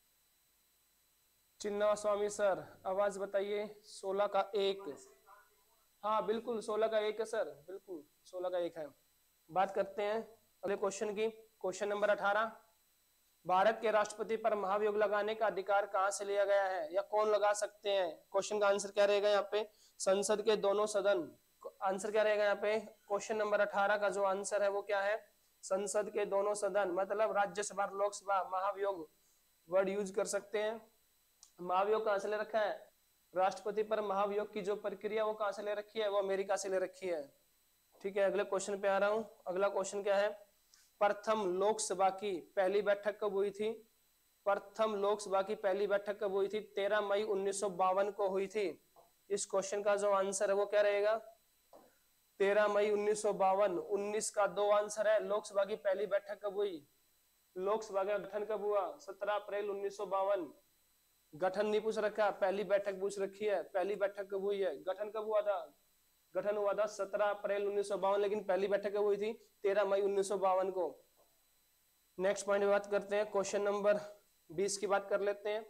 चिन्ना स्वामी सर आवाज बताइए। सोलह का एक, हाँ बिल्कुल सोलह का एक है सर, बिल्कुल सोलह का एक है। बात करते हैं अगले क्वेश्चन की। क्वेश्चन नंबर अठारह, भारत के राष्ट्रपति पर महाभियोग लगाने का अधिकार कहां से लिया गया है, या कौन लगा सकते हैं? क्वेश्चन का आंसर क्या रहेगा यहाँ पे? संसद के दोनों सदन। आंसर क्या रहेगा यहाँ पे? क्वेश्चन नंबर अठारह का जो आंसर है वो क्या है? संसद के दोनों सदन, मतलब राज्यसभा लोकसभा। महाभियोग वर्ड यूज कर सकते हैं। महाभियोग कहां से ले रखा है? राष्ट्रपति पर महाभियोग की जो प्रक्रिया वो कहां से ले रखी है? वो अमेरिका से ले रखी है। ठीक है, अगले क्वेश्चन पे आ रहा हूं। अगला क्वेश्चन क्या है? प्रथम लोकसभा की पहली बैठक कब हुई थी? प्रथम लोकसभा की पहली बैठक कब हुई थी? तेरह मई उन्नीस सौ बावन को हुई थी। इस क्वेश्चन का जो आंसर है वो क्या रहेगा? तेरह मई उन्नीस सौ बावन। उन्नीस का दो आंसर है। लोकसभा की पहली बैठक कब हुई? लोकसभा का गठन कब हुआ? सत्रह अप्रैल उन्नीस सौ बावन। गठन नहीं पूछ रखा, पहली बैठक पूछ रखी है। पहली बैठक कब हुई है? गठन कब हुआ था? गठन हुआ था सत्रह अप्रैल उन्नीस सौ बावन, लेकिन पहली बैठक कब हुई थी? तेरह मई उन्नीस सौ बावन को। नेक्स्ट पॉइंट बात करते हैं। क्वेश्चन नंबर बीस की बात कर लेते हैं।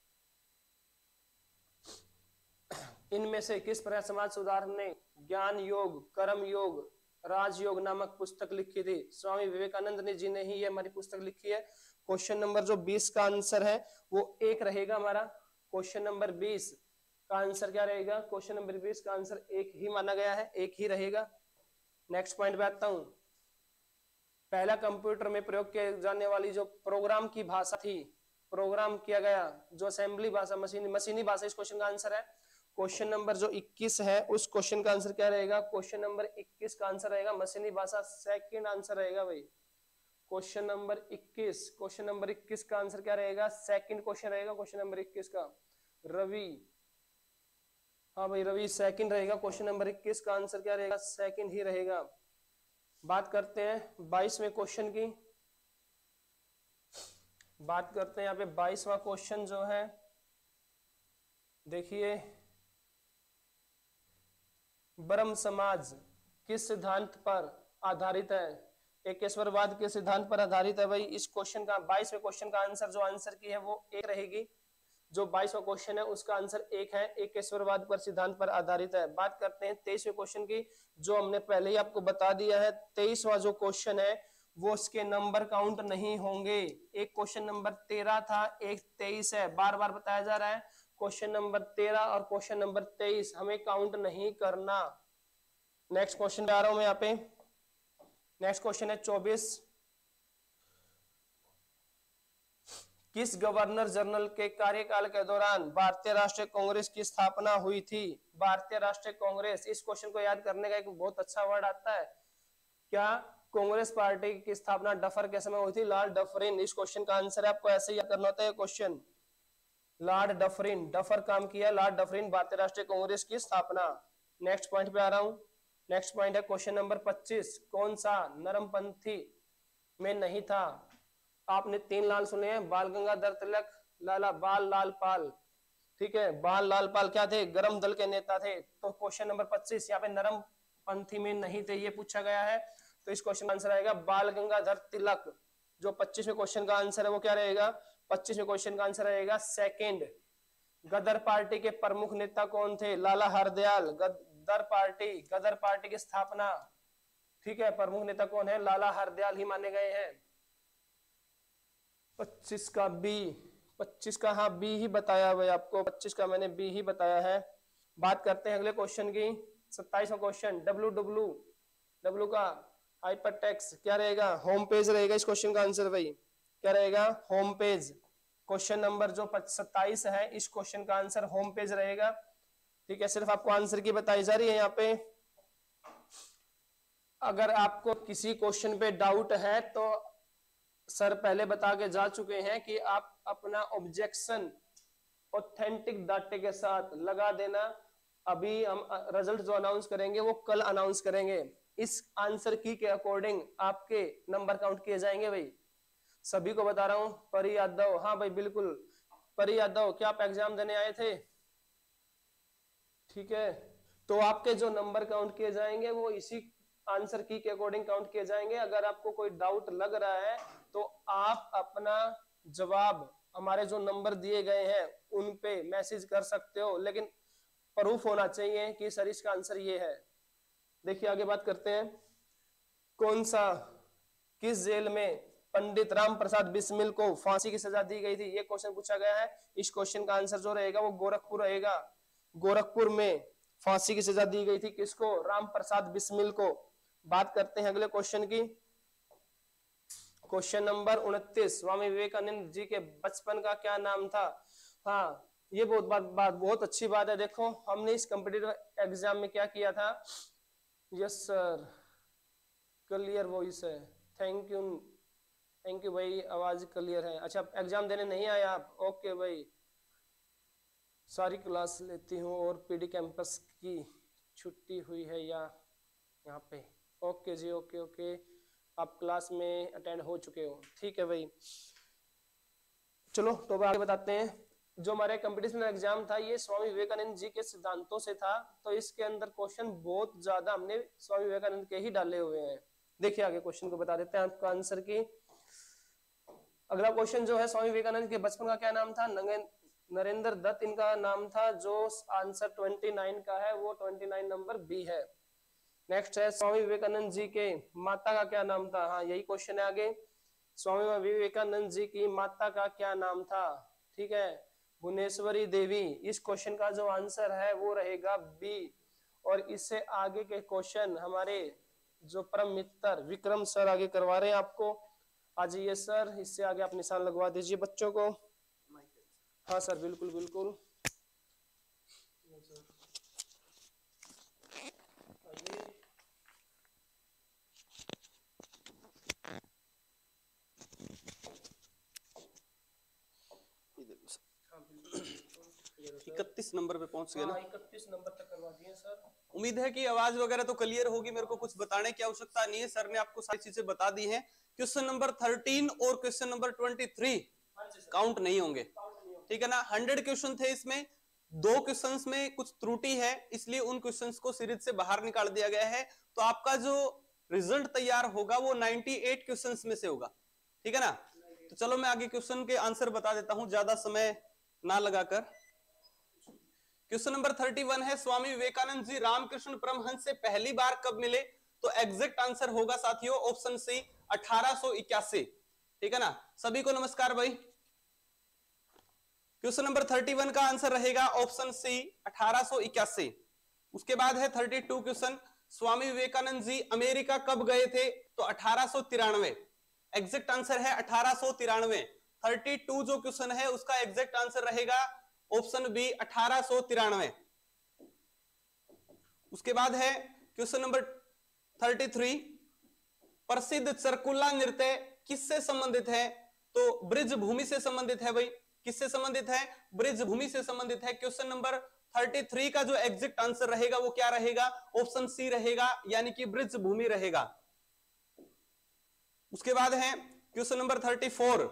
इनमें से किस प्रकार समाज सुधार ने ज्ञान योग, कर्म योग, राजयोग नामक पुस्तक लिखी थी? स्वामी विवेकानंद ने जी ने ही ये हमारी पुस्तक लिखी है। क्वेश्चन नंबर जो बीस का आंसर है वो एक रहेगा हमारा। क्वेश्चन नंबर बीस का आंसर क्या रहेगा? क्वेश्चन नंबर बीस का आंसर एक ही माना गया है, एक ही रहेगा। नेक्स्ट पॉइंट पे आता हूं। पहला कंप्यूटर में प्रयोग किए जाने वाली जो प्रोग्राम की भाषा थी, प्रोग्राम किया गया जो असेंबली भाषा, मशीनी मशीनी भाषा, इस क्वेश्चन का आंसर है। क्वेश्चन नंबर जो इक्कीस है उस क्वेश्चन का आंसर क्या रहेगा? क्वेश्चन नंबर इक्कीस का आंसर रहेगा मशीनी भाषा। सेकंड आंसर रहेगा भाई क्वेश्चन नंबर इक्कीस। क्वेश्चन नंबर इक्कीस का आंसर क्या रहेगा? सेकंड क्वेश्चन रहेगा क्वेश्चन नंबर इक्कीस का। रवि, हाँ भाई रवि सेकंड रहेगा। क्वेश्चन नंबर इक्कीस का आंसर क्या रहेगा? सेकंड ही रहेगा। बात करते हैं बाईसवें क्वेश्चन की। बात करते हैं यहाँ पे बाईसवां क्वेश्चन जो है, देखिए ब्रह्म समाज किस सिद्धांत पर आधारित है? एकेश्वरवाद के सिद्धांत पर आधारित है भाई। इस क्वेश्चन का बाईसवें क्वेश्चन का आंसर जो आंसर की है वो एक रहेगी। जो बाईसवां क्वेश्चन है उसका आंसर एक है, एकेश्वरवाद पर सिद्धांत पर आधारित है। बात करते हैं तेईसवें क्वेश्चन की, जो हमने पहले ही आपको बता दिया है। तेईसवां जो क्वेश्चन है वो उसके नंबर काउंट नहीं होंगे। एक क्वेश्चन नंबर तेरह था, एक तेईस है, बार बार बताया जा रहा है। क्वेश्चन नंबर तेरह और क्वेश्चन नंबर तेईस हमें काउंट नहीं करना। नेक्स्ट क्वेश्चन पे आ रहा हूं मैं यहाँ पे। नेक्स्ट क्वेश्चन है चौबीस। किस गवर्नर जनरल के कार्यकाल के दौरान भारतीय राष्ट्रीय कांग्रेस की स्थापना हुई थी? भारतीय राष्ट्रीय कांग्रेस, इस क्वेश्चन को याद करने का एक बहुत अच्छा वर्ड आता है। क्या कांग्रेस पार्टी की स्थापना डफर के समय हुई थी? Lord Dufferin. इस क्वेश्चन का आंसर है, आपको ऐसे याद करना होता है क्वेश्चन। लॉर्ड डफरिन, डफर काम किया लॉर्ड डफरिन, भारतीय राष्ट्रीय कांग्रेस की स्थापना। नेक्स्ट पॉइंट पे आ रहा हूं। नेक्स्ट पॉइंट है क्वेश्चन नंबर पच्चीस, कौन सा नरमपंथी में नहीं था? आपने तीन लाल सुने हैं, बाल गंगाधर तिलक, लाला बाल लाल पाल, ठीक है। बाल लाल पाल क्या थे? गरम दल के नेता थे। तो क्वेश्चन नंबर पच्चीस यहाँ पे नरम पंथी में नहीं थे, ये पूछा गया है। तो इस क्वेश्चन का आंसर आएगा बाल गंगाधर तिलक। जो पच्चीसवें क्वेश्चन का आंसर है वो क्या रहेगा? पच्चीसवें क्वेश्चन का आंसर रहेगा सेकंड। गदर पार्टी के प्रमुख नेता कौन थे? लाला हरदयाल। गदर पार्टी, गदर पार्टी की स्थापना, ठीक है, प्रमुख नेता कौन है? लाला हरदयाल ही माने गए हैं। पच्चीस का बी, पच्चीस का हाँ बी ही बताया भाई आपको, पच्चीस का मैंने बी ही बताया है। बात करते हैं अगले क्वेश्चन की, सत्ताईसवां क्वेश्चन। डब्ल्यू डब्ल्यू डब्ल्यू का हाइपरटेक्स्ट क्या रहेगा? होम पेज रहेगा इस क्वेश्चन का आंसर भाई, क्या रहेगा? Home page. क्वेश्चन नंबर जो सत्ताईस है इस क्वेश्चन का आंसर होम पेज रहेगा, ठीक है। सिर्फ आपको आंसर की बताई जा रही है यहाँ पे। अगर आपको किसी क्वेश्चन पे डाउट है तो सर पहले बता के जा चुके हैं कि आप अपना ऑब्जेक्शन ऑथेंटिक डाटे के साथ लगा देना। अभी हम रिजल्ट जो अनाउंस करेंगे वो कल अनाउंस करेंगे। इस आंसर की के अकॉर्डिंग आपके नंबर काउंट किए जाएंगे भाई, सभी को बता रहा हूं। परी यादव, हाँ भाई बिल्कुल। परी यादव, क्या आप एग्जाम देने आए थे? ठीक है, तो आपके जो नंबर काउंट किए जाएंगे वो इसी आंसर की के अकॉर्डिंग काउंट किए जाएंगे। अगर आपको कोई डाउट लग रहा है तो आप अपना जवाब हमारे जो नंबर दिए गए हैं उन पे मैसेज कर सकते हो, लेकिन प्रूफ होना चाहिए कि सर इसका आंसर ये है। देखिए आगे बात करते हैं। कौन सा, किस जेल में पंडित राम प्रसाद बिस्मिल को फांसी की सजा दी गई थी? ये क्वेश्चन पूछा गया है। इस क्वेश्चन का आंसर जो रहेगा वो गोरखपुर रहेगा। गोरखपुर में फांसी की सजा दी गई थी किसको? राम प्रसाद बिस्मिल को। बात करते हैं अगले क्वेश्चन की, क्वेश्चन नंबर उनतीस। स्वामी विवेकानंद जी के बचपन का क्या नाम था? हाँ, ये बहुत बात, बात बहुत अच्छी बात है। देखो हमने इस कॉम्पिटिटिव एग्जाम में क्या किया था। यस सर, क्लियर वॉइस है, थैंक यू थैंक यू भाई, आवाज क्लियर है। अच्छा एग्जाम देने नहीं आए आप? ओके भाई, सारी क्लास लेती हूँ और पीडी कैंपस की छुट्टी हुई है या यहाँ पे? ओके जी, ओके ओके, आप क्लास में अटेंड हो चुके हो, ठीक है भाई। चलो तो आगे बताते हैं। जो हमारे कंपटीशन एग्जाम था ये स्वामी विवेकानंद जी के सिद्धांतों से था, तो इसके अंदर क्वेश्चन बहुत ज्यादा हमने स्वामी विवेकानंद के ही डाले हुए हैं। देखिए आगे क्वेश्चन को बता देते हैं आपका आंसर की। अगला क्वेश्चन जो है, स्वामी विवेकानंद के बचपन का क्या नाम था? नरेंद्र दत्त इनका नाम था। जो आंसर उनतीस का है वो उनतीस नंबर बी है। नेक्स्ट है, स्वामी विवेकानंद जी के माता का क्या नाम था? हाँ यही क्वेश्चन है आगे। स्वामी विवेकानंद जी की माता का क्या नाम था? ठीक है, भुवनेश्वरी देवी। इस क्वेश्चन का जो आंसर है वो रहेगा बी। और इससे आगे के क्वेश्चन हमारे जो परम मित्र विक्रम सर आगे करवा रहे हैं आपको। आ जाइए सर, इससे आगे आप निशान लगवा दीजिए बच्चों को। हाँ सर, बिल्कुल बिल्कुल। इकतीस नंबर पे पहुंच गए ना? इकतीस नंबर तक करवा दिए सर। उम्मीद है कि आवाज वगैरह तो क्लियर होगी, मेरे को कुछ बताने की आवश्यकता नहीं है, सर ने आपको सारी चीजें बता दी हैं। क्वेश्चन नंबर तेरह और क्वेश्चन नंबर तेईस काउंट नहीं होंगे, ठीक है ना। हंड्रेड क्वेश्चन थे, इसमें दो क्वेश्चंस में कुछ त्रुटि है, इसलिए उन क्वेश्चंस को सीरीज से बाहर निकाल दिया गया है। तो आपका जो रिजल्ट तैयार होगा वो अट्ठानवे क्वेश्चंस में से होगा, ठीक है ना। तो चलो मैं आगे क्वेश्चन के आंसर बता देता हूं, ज्यादा समय ना लगाकर। क्वेश्चन नंबर इकतीस है, स्वामी विवेकानंद जी रामकृष्ण परमहंस से पहली बार कब मिले? तो एग्जैक्ट आंसर होगा साथियों ऑप्शन सी, अठारह सौ इक्यासी, ठीक है ना। सभी को नमस्कार भाई। क्वेश्चन नंबर इकतीस का आंसर रहेगा ऑप्शन सी, अठारह सौ इक्यासी। उसके बाद है बत्तीस क्वेश्चन, स्वामी विवेकानंद जी अमेरिका कब गए थे? तो अठारह सौ तिरानवे, एग्जैक्ट आंसर है अठारह सौ तिरानवे। बत्तीस जो क्वेश्चन है उसका एग्जैक्ट आंसर रहेगा ऑप्शन बी, अठारह सौ तिरानवे। उसके बाद है क्वेश्चन नंबर तैंतीस, प्रसिद्ध चरकुल्ला नृत्य किससे संबंधित है? तो ब्रिज भूमि से संबंधित है भाई। किससे संबंधित है? ब्रिज भूमि से संबंधित है। क्वेश्चन नंबर थर्टी थ्री का जो एग्जैक्ट आंसर रहेगा वो क्या रहेगा? ऑप्शन सी रहेगा, यानी कि ब्रिज भूमि रहेगा। उसके बाद है question number thirty four.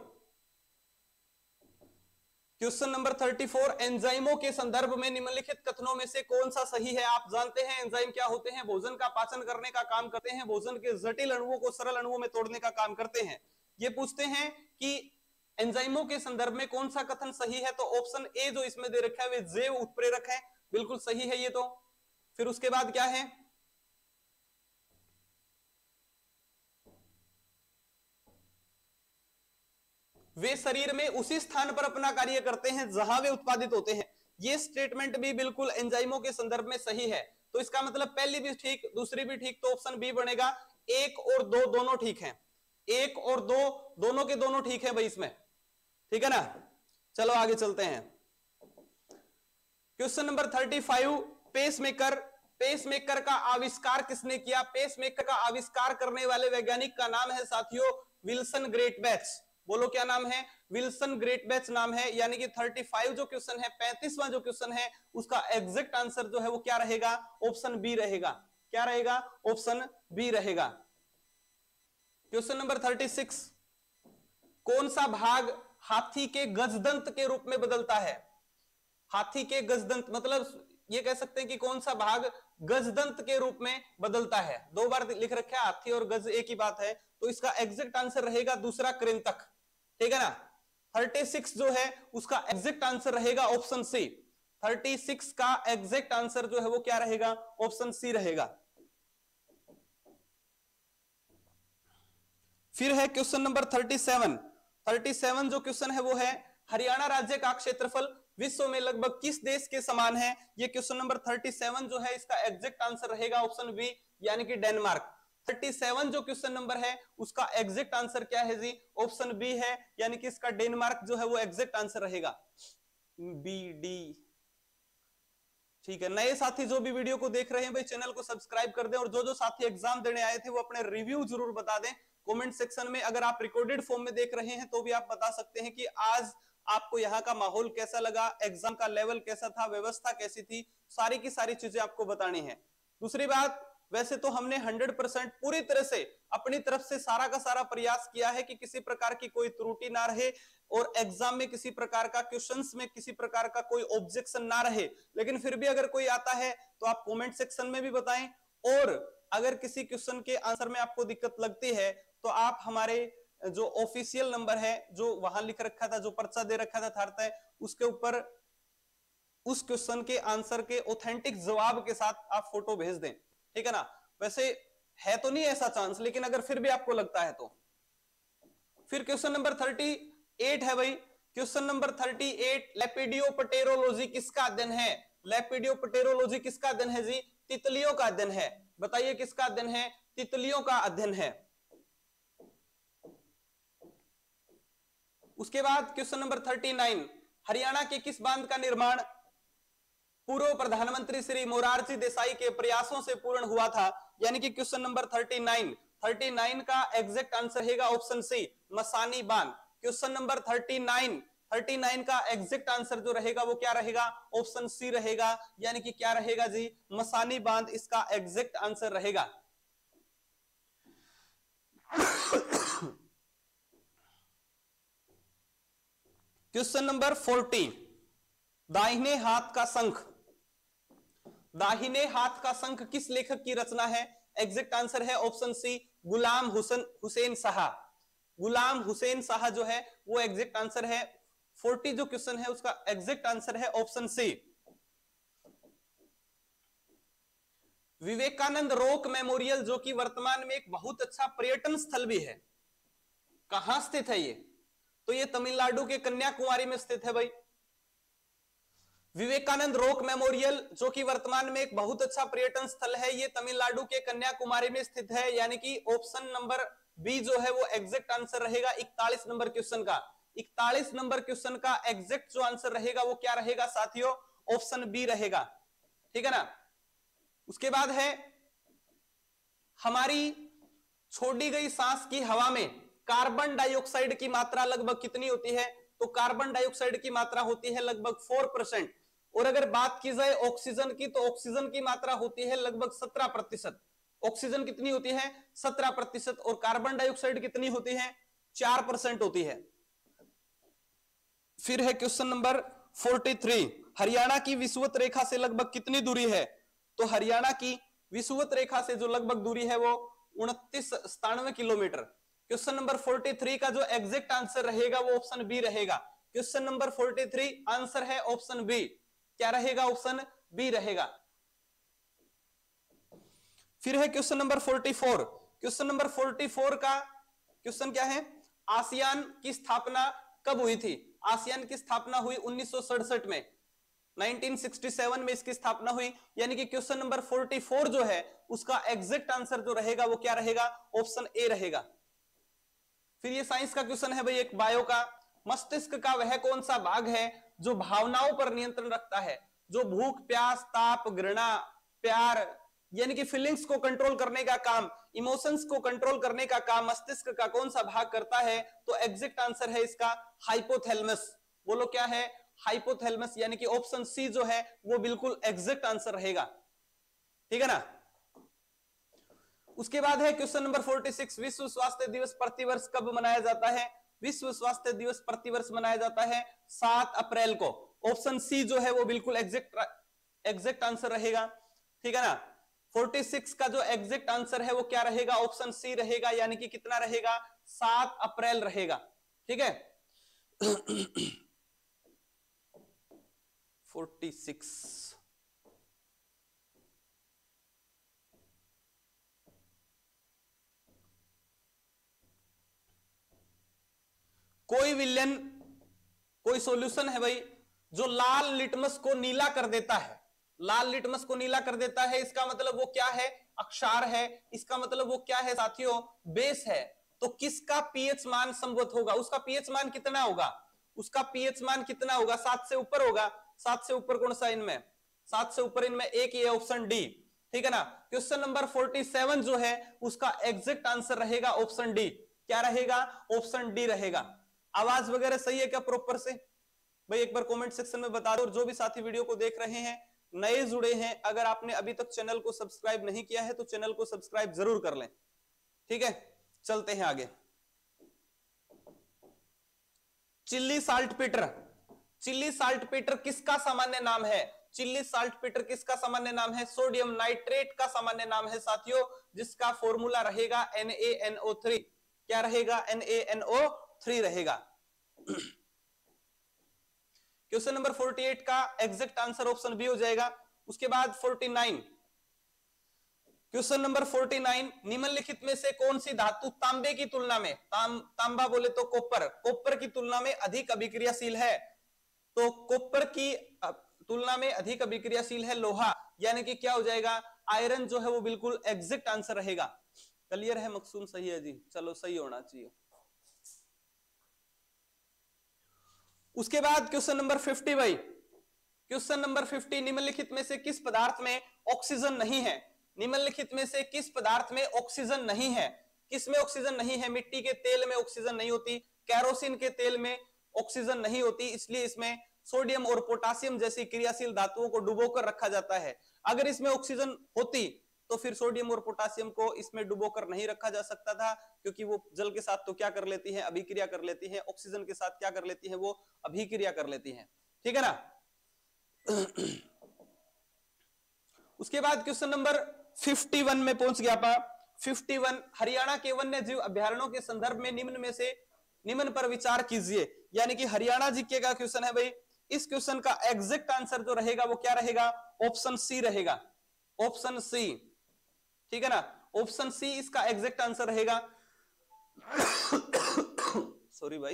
Question number thirty four, एंजाइमों के संदर्भ में निम्नलिखित कथनों में से कौन सा सही है? आप जानते हैं एंजाइम क्या होते हैं? भोजन का पाचन करने का काम करते हैं, भोजन के जटिल अणुओं को सरल अणुओं में तोड़ने का काम करते हैं। ये पूछते हैं कि एंजाइमों के संदर्भ में कौन सा कथन सही है, तो ऑप्शन ए जो इसमें दे रखा है वे जैव उत्प्रेरक है, बिल्कुल सही है ये तो। फिर उसके बाद क्या है? वे शरीर में उसी स्थान पर अपना कार्य करते हैं जहां वे उत्पादित होते हैं। ये स्टेटमेंट भी बिल्कुल एंजाइमों के संदर्भ में सही है। तो इसका मतलब पहली भी ठीक, दूसरी भी ठीक, तो ऑप्शन बी बनेगा। एक और दो दोनों ठीक है, एक और दो दोनों के दोनों ठीक है भाई इसमें, ठीक है ना। चलो आगे चलते हैं। Question number thirty five, pacemaker. Pacemaker का आविष्कार किसने किया? पेसमेकर का आविष्कार करने वाले वैज्ञानिक का नाम है साथियों विल्सन ग्रेटबैच। बोलो क्या नाम है? विल्सन ग्रेटबैच नाम है। यानी कि पैंतीस जो क्वेश्चन है, पैंतीसवां जो क्वेश्चन है, उसका एग्जैक्ट आंसर जो है वो क्या रहेगा? ऑप्शन बी रहेगा। क्या रहेगा? ऑप्शन बी रहेगा। क्वेश्चन नंबर थर्टी सिक्स, कौन सा भाग हाथी के गजदंत के रूप में बदलता है? हाथी के गजदंत मतलब ये कह सकते हैं कि कौन सा भाग गजदंत के रूप में बदलता है? दो बार लिख रखा है, हाथी और गज एक ही बात है, तो इसका एग्जैक्ट आंसर रहेगा दूसरा कृंतक, ठीक है ना। थर्टी सिक्स जो है उसका एग्जैक्ट आंसर रहेगा ऑप्शन सी। थर्टी सिक्स का एग्जैक्ट आंसर जो है वो क्या रहेगा? ऑप्शन सी रहेगा। फिर है question number thirty seven. Thirty seven जो क्वेश्चन है वो है हरियाणा राज्य का क्षेत्रफल विश्व में लगभग किस देश के समान है? ये क्वेश्चन नंबर थर्टी सेवन जो है इसका एग्जैक्ट आंसर रहेगा ऑप्शन बी, यानी कि डेनमार्क। थर्टी सेवन जो क्वेश्चन नंबर है उसका एग्जैक्ट आंसर क्या है जी? ऑप्शन बी है, यानी कि इसका डेनमार्क जो है वो एग्जैक्ट आंसर रहेगा, बी डी। ठीक है, नए साथी जो भी वीडियो को देख रहे हैं भाई चैनल को सब्सक्राइब कर दें, और जो जो साथी एग्जाम देने आए थे वो अपने रिव्यू जरूर बता दें कमेंट सेक्शन में। अगर आप रिकॉर्डेड फॉर्म में देख रहे हैं तो भी आप बता सकते हैं कि आज आपको यहाँ का माहौल कैसा लगा, एग्जाम का लेवल कैसा था, व्यवस्था कैसी थी, सारी की सारी चीजें आपको बतानी है। दूसरी बात, वैसे तो हमने हंड्रेड परसेंट पूरी तरह से अपनी तरफ से सारा का सारा प्रयास किया है कि किसी प्रकार की कोई त्रुटि ना रहे और एग्जाम में किसी प्रकार का क्वेश्चंस में किसी प्रकार का कोई ऑब्जेक्शन ना रहे। लेकिन फिर भी अगर कोई आता है तो आप कमेंट सेक्शन में भी बताएं, और अगर किसी क्वेश्चन के आंसर में आपको दिक्कत लगती है तो आप हमारे जो ऑफिशियल नंबर है जो वहां लिख रखा था, जो पर्चा दे रखा था था उसके ऊपर उस क्वेश्चन के आंसर के ऑथेंटिक जवाब के साथ आप फोटो भेज दें, ठीक है ना। वैसे है तो नहीं ऐसा चांस, लेकिन अगर फिर भी आपको लगता है तो। फिर क्वेश्चन नंबर थर्टी एट है भाई। Question number thirty eight, lepidopterology किसका अध्ययन है? लेपिडियोप्टेरोलॉजी किसका अध्ययन है जी? तितलियों का अध्ययन है। बताइए किसका अध्ययन है? तितलियों का अध्ययन है। उसके बाद question number thirty nine, Haryana के किस बांध का निर्माण पूर्व प्रधानमंत्री श्री मोरारजी देसाई के प्रयासों से पूर्ण हुआ था? यानी कि question number thirty nine, thirty nine का एग्जैक्ट आंसर रहेगा ऑप्शन सी, मसानी बांध। Question number thirty nine, thirty nine का एग्जैक्ट आंसर जो रहेगा वो क्या रहेगा? ऑप्शन सी रहेगा, यानी कि क्या रहेगा जी? मसानी बांध इसका एग्जैक्ट आंसर रहेगा। क्वेश्चन नंबर फोर्टी, दाहिने हाथ का शंख। दाहिने हाथ का शंख किस लेखक की रचना है? एग्जैक्ट आंसर है ऑप्शन सी, गुलाम हुसैन हुसैन शाह। गुलाम हुसैन शाह जो है वो एग्जैक्ट आंसर है। फोर्टी जो क्वेश्चन है उसका एग्जैक्ट आंसर है option C. Vivekananda rock memorial जो कि वर्तमान में एक बहुत अच्छा पर्यटन स्थल भी है, कहां स्थित है ये? तो ये तमिलनाडु के कन्याकुमारी में स्थित है भाई। विवेकानंद रॉक मेमोरियल जो कि वर्तमान में एक बहुत अच्छा पर्यटन स्थल है, ये तमिलनाडु के कन्याकुमारी में स्थित है, यानी कि ऑप्शन नंबर बी जो है वो एग्जैक्ट आंसर रहेगा इकतालीस नंबर क्वेश्चन का। इकतालीस नंबर क्वेश्चन का एग्जैक्ट जो आंसर रहेगा वो क्या रहेगा साथियों? ऑप्शन बी रहेगा, ठीक है ना। उसके बाद है हमारी छोड़ी गई सांस की हवा में कार्बन डाइऑक्साइड की मात्रा लगभग कितनी होती है? तो कार्बन डाइऑक्साइड की मात्रा होती है लगभग फोर परसेंट। और अगर बात की जाए ऑक्सीजन की, तो ऑक्सीजन की मात्रा होती है लगभग सत्रह प्रतिशत। ऑक्सीजन कितनी होती है? सत्रह प्रतिशत। और कार्बन डाइऑक्साइड कितनी होती है? चार परसेंट होती है। फिर है क्वेश्चन नंबर तैंतालीस, हरियाणा की विषुवत रेखा से लगभग कितनी दूरी है? तो हरियाणा की विषुवत रेखा से जो लगभग दूरी है वो उनतीस सतानवे किलोमीटर। क्वेश्चन नंबर तैंतालीस का जो एग्जैक्ट आंसर रहेगा वो ऑप्शन बी रहेगा। क्वेश्चन नंबर तैंतालीस आंसर है ऑप्शन बी। क्या रहेगा? ऑप्शन बी रहेगा। फिर है क्वेश्चन नंबर चौवालीस। क्वेश्चन नंबर चौवालीस का क्वेश्चन क्या है? आसियान की स्थापना कब हुई थी? आसियान की स्थापना हुई उन्नीस सौ सड़सठ में, उन्नीस सौ सड़सठ में इसकी स्थापना हुई। यानी कि क्वेश्चन नंबर चौवालीस जो है उसका एग्जैक्ट आंसर जो रहेगा वो क्या रहेगा? ऑप्शन ए रहेगा। फिर ये साइंस का क्वेश्चन है भाई, एक बायो का। मस्तिष्क का वह कौन सा भाग है जो भावनाओं पर नियंत्रण रखता है? जो भूख, प्यास, ताप, घृणा, प्यार यानी कि फीलिंग्स को कंट्रोल करने का काम, इमोशंस को कंट्रोल करने का काम मस्तिष्क का कौन सा भाग करता है? तो एग्जैक्ट आंसर है इसका हाइपोथैलेमस। बोलो क्या है? हाइपोथैलेमस। यानी कि ऑप्शन सी जो है वो बिल्कुल एग्जैक्ट आंसर रहेगा। ठीक है ना? उसके बाद है क्वेश्चन नंबर छियालीस, विश्व स्वास्थ्य दिवस प्रतिवर्ष कब मनाया जाता है? विश्व स्वास्थ्य दिवस प्रतिवर्ष मनाया जाता है सात अप्रैल को। ऑप्शन सी जो है वो बिल्कुल एग्जैक्ट एग्जैक्ट आंसर रहेगा। ठीक है ना? छियालीस का जो एग्जैक्ट आंसर है वो क्या रहेगा? ऑप्शन सी रहेगा। यानी कि कितना रहेगा? सात अप्रैल रहेगा। ठीक है? छियालीस कोई विलयन, कोई सॉल्यूशन है भाई जो लाल लिटमस को नीला कर देता है। लाल लिटमस को नीला कर देता है, इसका मतलब वो क्या है? अक्षार है। इसका मतलब वो क्या है साथियों? बेस है। तो किसका पीएच मान संभवत होगा? उसका पीएच मान कितना होगा? उसका पीएच मान कितना होगा? सात से ऊपर होगा। सात से ऊपर कौन सा इनमें? सात से ऊपर इनमें एक ही है, ऑप्शन डी। ठीक है ना? क्वेश्चन नंबर सैंतालीस जो है उसका एग्जैक्ट आंसर रहेगा ऑप्शन डी। क्या रहेगा? ऑप्शन डी रहेगा। आवाज वगैरह सही है क्या प्रॉपर से? भाई एक बार कमेंट सेक्शन में बता दो। और जो भी साथी वीडियो को देख रहे हैं, नए जुड़े हैं, अगर आपने अभी तक चैनल को सब्सक्राइब नहीं किया है तो चैनल को सब्सक्राइब जरूर कर लें। ठीक है, चलते हैं आगे। चिल्ली साल्टपेटर, चिल्ली साल्टपेटर किसका सामान्य नाम है? चिल्ली साल्टपेटर किसका सामान्य नाम है? सोडियम नाइट्रेट का सामान्य नाम है साथियों, जिसका फॉर्मूला रहेगा N A N O three. क्या रहेगा? N A N O three रहेगा। क्वेश्चन नंबर अड़तालीस का एग्जैक्ट आंसर ऑप्शन बी हो जाएगा। उसके बाद उनचास, क्वेश्चन नंबर उनचास, निम्नलिखित में से कौन सी धातु तांबे की तुलना में, तां, तांबा बोले तो कॉपर, कॉपर की तुलना में अधिक अभिक्रियाशील है? तो कॉपर की तुलना में अधिक अभिक्रियाशील है लोहा। यानी कि क्या हो जाएगा? आयरन जो है वो बिल्कुल एग्जैक्ट आंसर रहेगा। क्लियर है? मकसूम सही है जी, चलो सही होना चाहिए। उसके बाद क्वेश्चन नंबर पचास भाई, क्वेश्चन नंबर पचास, निम्नलिखित में से किस पदार्थ में ऑक्सीजन नहीं है? निम्नलिखित में से किस पदार्थ में ऑक्सीजन नहीं है? किस में ऑक्सीजन नहीं है? मिट्टी के तेल में ऑक्सीजन नहीं होती, केरोसिन के तेल में ऑक्सीजन नहीं होती, इसलिए इसमें सोडियम और पोटासियम जैसी क्रियाशील धातुओं को डुबोकर रखा जाता है। अगर इसमें ऑक्सीजन होती तो फिर सोडियम और पोटासियम को इसमें डुबोकर नहीं रखा जा सकता था, क्योंकि वो जल के साथ तो क्या कर लेती है? अभिक्रिया कर लेती है। ऑक्सीजन के साथ क्या कर लेती है? वो अभिक्रिया कर लेती है। ठीक है ना? उसके बाद क्वेश्चन नंबर इक्यावन में पहुंच गया पा इक्यावन, हरियाणा के वन्य जीव अभ्यारण्यों के संदर्भ में निम्न में से निम्न पर विचार कीजिए। यानी कि हरियाणा जीके का क्वेश्चन है भाई। इस क्वेश्चन का एग्जैक्ट आंसर जो रहेगा वो क्या रहेगा? ऑप्शन सी रहेगा। ऑप्शन सी, ठीक है ना? ऑप्शन सी इसका एग्जैक्ट आंसर रहेगा। सॉरी भाई।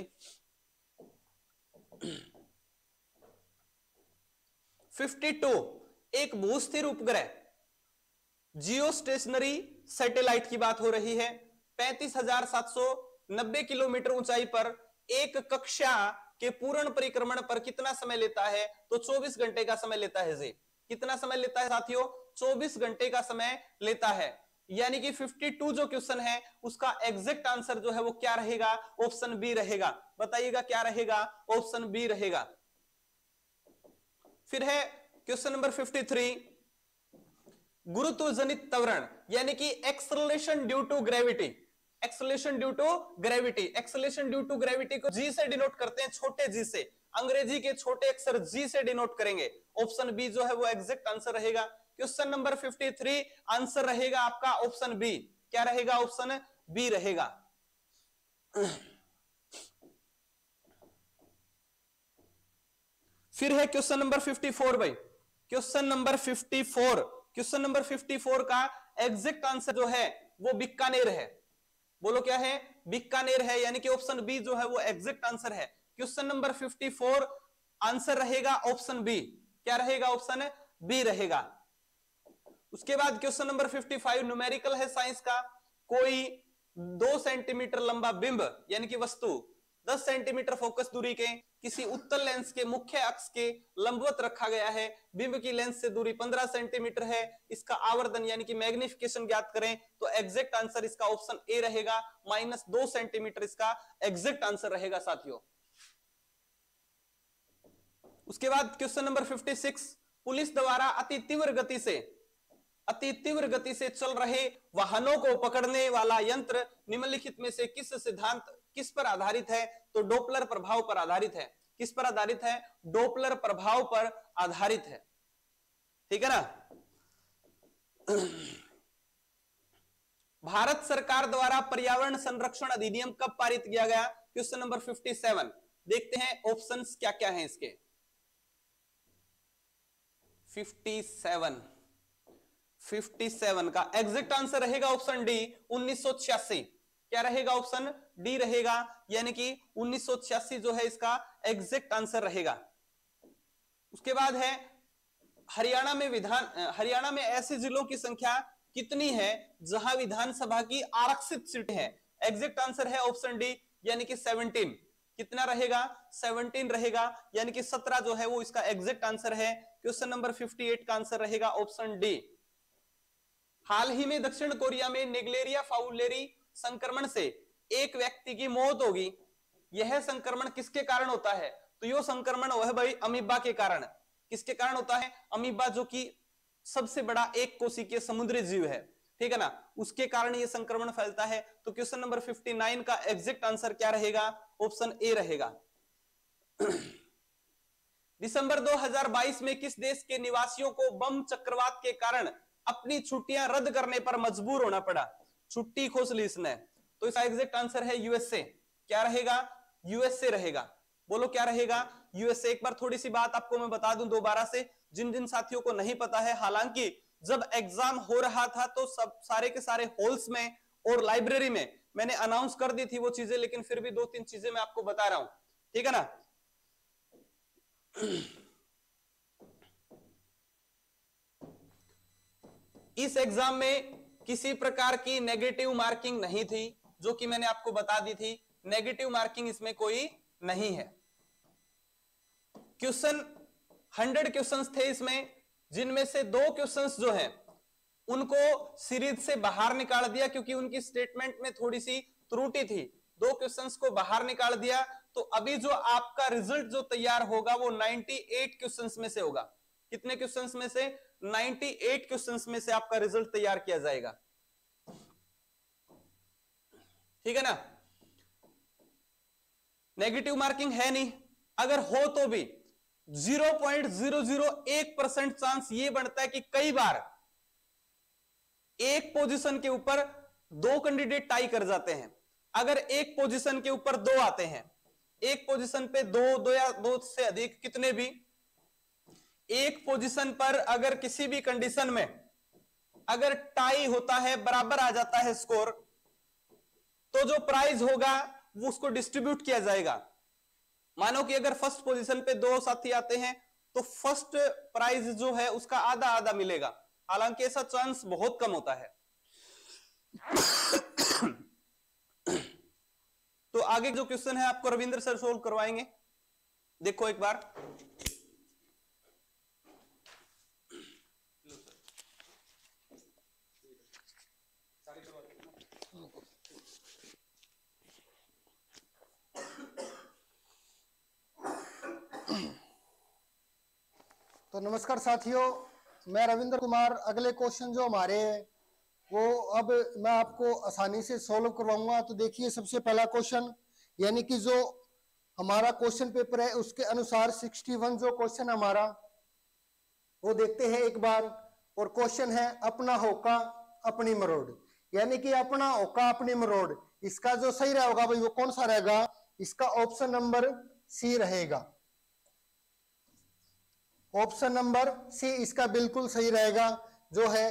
बावन, एक भूस्थिर उपग्रह जियो स्टेशनरी सैटेलाइट की बात हो रही है। पैंतीस हजार सात सौ नब्बे किलोमीटर ऊंचाई पर एक कक्षा के पूर्ण परिक्रमण पर कितना समय लेता है? तो चौबीस घंटे का समय लेता है जी। कितना समय लेता है साथियों? चौबीस घंटे का समय लेता है। यानी कि बावन जो क्वेश्चन है उसका एग्जैक्ट आंसर जो है वो क्या रहेगा? ऑप्शन बी रहेगा। बताइएगा क्या रहेगा? ऑप्शन बी रहेगा। फिर है क्वेश्चन नंबर फिफ्टी थ्री, गुरुत्व जनित त्वरण यानी कि acceleration due to gravity. Acceleration due to gravity, acceleration due to gravity को जी से डिनोट करते हैं, छोटे जी से, अंग्रेजी के छोटे अक्षर जी से डिनोट करेंगे। ऑप्शन बी जो है वो एग्जैक्ट आंसर रहेगा। Question number fifty three answer रहेगा आपका ऑप्शन बी। क्या रहेगा? ऑप्शन बी रहेगा। फिर है क्वेश्चन नंबर फिफ्टी फोर भाई, question number fifty four, question number fifty four का एग्जैक्ट आंसर जो है वो बीकानेर है। बोलो क्या है? बीकानेर है, यानी कि ऑप्शन बी जो है वो एग्जैक्ट आंसर है। Question number fifty four answer रहेगा ऑप्शन बी। क्या रहेगा? ऑप्शन बी रहेगा। उसके बाद question number fifty five numerical है साइंस का। कोई दो सेंटीमीटर लंबा बिंब यानी कि वस्तु दस सेंटीमीटर फोकस दूरी के किसी उत्तल लेंस के मुख्य अक्ष के लंबवत रखा गया है। बिंब की लेंस से दूरी पंद्रह सेंटीमीटर है। इसका आवर्धन यानी कि मैग्निफिकेशन ज्ञात करें तो एग्जैक्ट आंसर इसका ऑप्शन ए रहेगा, माइनस दो सेंटीमीटर इसका एग्जैक्ट आंसर रहेगा साथियों। उसके बाद question number fifty six, police द्वारा अति तीव्र गति से अति तीव्र गति से चल रहे वाहनों को पकड़ने वाला यंत्र निम्नलिखित में से किस सिद्धांत किस पर आधारित है? तो डोपलर प्रभाव पर आधारित है। किस पर आधारित है? डोपलर प्रभाव पर आधारित है। ठीक है ना? भारत सरकार द्वारा पर्यावरण संरक्षण अधिनियम कब पारित किया गया? Question number fifty seven. देखते हैं ऑप्शंस क्या क्या हैं इसके। फिफ्टी सेवन फिफ्टी सेवन का एग्जैक्ट आंसर रहेगा ऑप्शन डी, उन्नीस सौ छियासी। क्या रहेगा? ऑप्शन डी रहेगा, यानी कि उन्नीस सौ छियासी जो है इसका एग्जैक्ट आंसर रहेगा। उसके बाद है हरियाणा में विधान हरियाणा में ऐसे जिलों की संख्या कितनी है जहां विधानसभा की आरक्षित सीट है? एग्जैक्ट आंसर है ऑप्शन डी, यानी कि सत्रह। कितना रहेगा? सत्रह रहेगा, यानी कि सत्रह जो है वो इसका एग्जैक्ट आंसर है। क्वेश्चन नंबर फिफ्टी एट का आंसर रहेगा ऑप्शन डी। हाल ही में दक्षिण कोरिया में नेग्लेरिया फाउलेरी संक्रमण से एक व्यक्ति की मौत होगी। यह संक्रमण किसके कारण होता है? तो यह संक्रमण वह भाई अमीबा के कारण। किसके कारण होता है? अमीबा, जो कि सबसे बड़ा एक कोशिकीय समुद्री जीव है। ठीक है ना? उसके कारण यह संक्रमण फैलता है। तो क्वेश्चन नंबर फिफ्टी नाइन का एग्जैक्ट आंसर क्या रहेगा? ऑप्शन ए रहेगा। दिसंबर दो हज़ार बाईस में किस देश के निवासियों को बम चक्रवात के कारण अपनी छुट्टियां रद्द करने पर मजबूर होना पड़ा? छुट्टी खोस ली इसने, तो इसका एग्जैक्ट आंसर है यूएसए। क्या रहेगा? यूएसए रहेगा। बोलो क्या रहेगा? यूएसए। एक बार थोड़ी सी बात आपको मैं बता दूं दोबारा से, जिन जिन साथियों को नहीं पता है। हालांकि जब एग्जाम हो रहा था तो सब सारे के सारे हॉल्स में और लाइब्रेरी में मैंने अनाउंस कर दी थी वो चीजें, लेकिन फिर भी दो तीन चीजें मैं आपको बता रहा हूं। ठीक है ना? इस एग्जाम में किसी प्रकार की नेगेटिव मार्किंग नहीं थी, जो कि मैंने आपको बता दी थी। नेगेटिव मार्किंग इसमें कोई नहीं है। क्वेश्चन हंड्रेड क्वेश्चंस थे इसमें, जिनमें से दो क्वेश्चंस जो हैं उनको सीरीज से बाहर निकाल दिया क्योंकि उनकी स्टेटमेंट में थोड़ी सी त्रुटि थी। दो क्वेश्चंस को बाहर निकाल दिया, तो अभी जो आपका रिजल्ट जो तैयार होगा वो अट्ठानवे क्वेश्चंस में से होगा। कितने क्वेश्चंस में से? अट्ठानवे क्वेश्चंस में से आपका रिजल्ट तैयार किया जाएगा। ठीक है ना? नेगेटिव मार्किंग है नहीं। अगर हो तो भी zero point zero zero one percent chance ये बनता है कि कई बार एक पोजीशन के ऊपर दो कैंडिडेट टाई कर जाते हैं। अगर एक पोजीशन के ऊपर दो आते हैं, एक पोजीशन पे दो दो या दो से अधिक, कितने भी, एक पोजीशन पर अगर किसी भी कंडीशन में अगर टाई होता है, बराबर आ जाता है स्कोर, तो जो प्राइज होगा वो उसको डिस्ट्रीब्यूट किया जाएगा। मानो कि अगर फर्स्ट पोजीशन पे दो साथी आते हैं तो फर्स्ट प्राइज जो है उसका आधा आधा मिलेगा। हालांकि ऐसा चांस बहुत कम होता है। तो आगे जो क्वेश्चन है आपको रविंद्र सर सोल्व करवाएंगे। देखो एक बार, तो नमस्कार साथियों, मैं रविंद्र कुमार। अगले क्वेश्चन जो हमारे हैं वो अब मैं आपको आसानी से सॉल्व करवाऊंगा। तो देखिए, सबसे पहला क्वेश्चन, यानी कि जो हमारा क्वेश्चन पेपर है उसके अनुसार इकसठ जो क्वेश्चन हमारा वो देखते हैं एक बार। और क्वेश्चन है अपना होका अपनी मरोड़, यानी कि अपना होका अपनी मरोड़, इसका जो सही रहेगा भाई वो कौन सा रहेगा? इसका ऑप्शन नंबर सी रहेगा। ऑप्शन नंबर सी इसका बिल्कुल सही रहेगा, जो है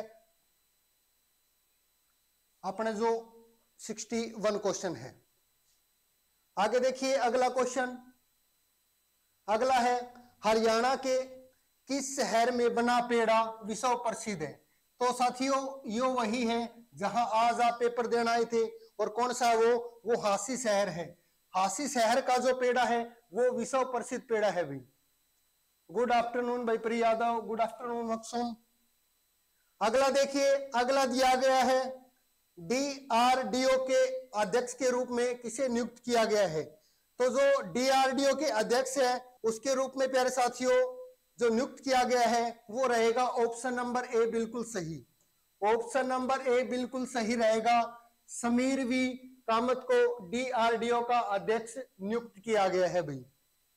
अपने जो इकसठ क्वेश्चन है। आगे देखिए अगला क्वेश्चन। अगला है हरियाणा के किस शहर में बना पेड़ा विश्व प्रसिद्ध है? तो साथियों यो वही है जहां आज आप पेपर देने आए थे। और कौन सा वो? वो हांसी शहर है। हांसी शहर का जो पेड़ा है वो विश्व प्रसिद्ध पेड़ा है भाई। गुड आफ्टरनून भाई प्रिय यादव, गुड आफ्टरनून मकसूम। अगला देखिए, अगला दिया गया है डीआरडीओ के अध्यक्ष के रूप में किसे नियुक्त किया गया है? तो जो डीआरडीओ के अध्यक्ष है उसके रूप में प्यारे साथियों जो नियुक्त किया गया है वो रहेगा ऑप्शन नंबर ए बिल्कुल सही। ऑप्शन नंबर ए बिल्कुल सही रहेगा। समीर वी कामत को डीआरडीओ का अध्यक्ष नियुक्त किया गया है भाई।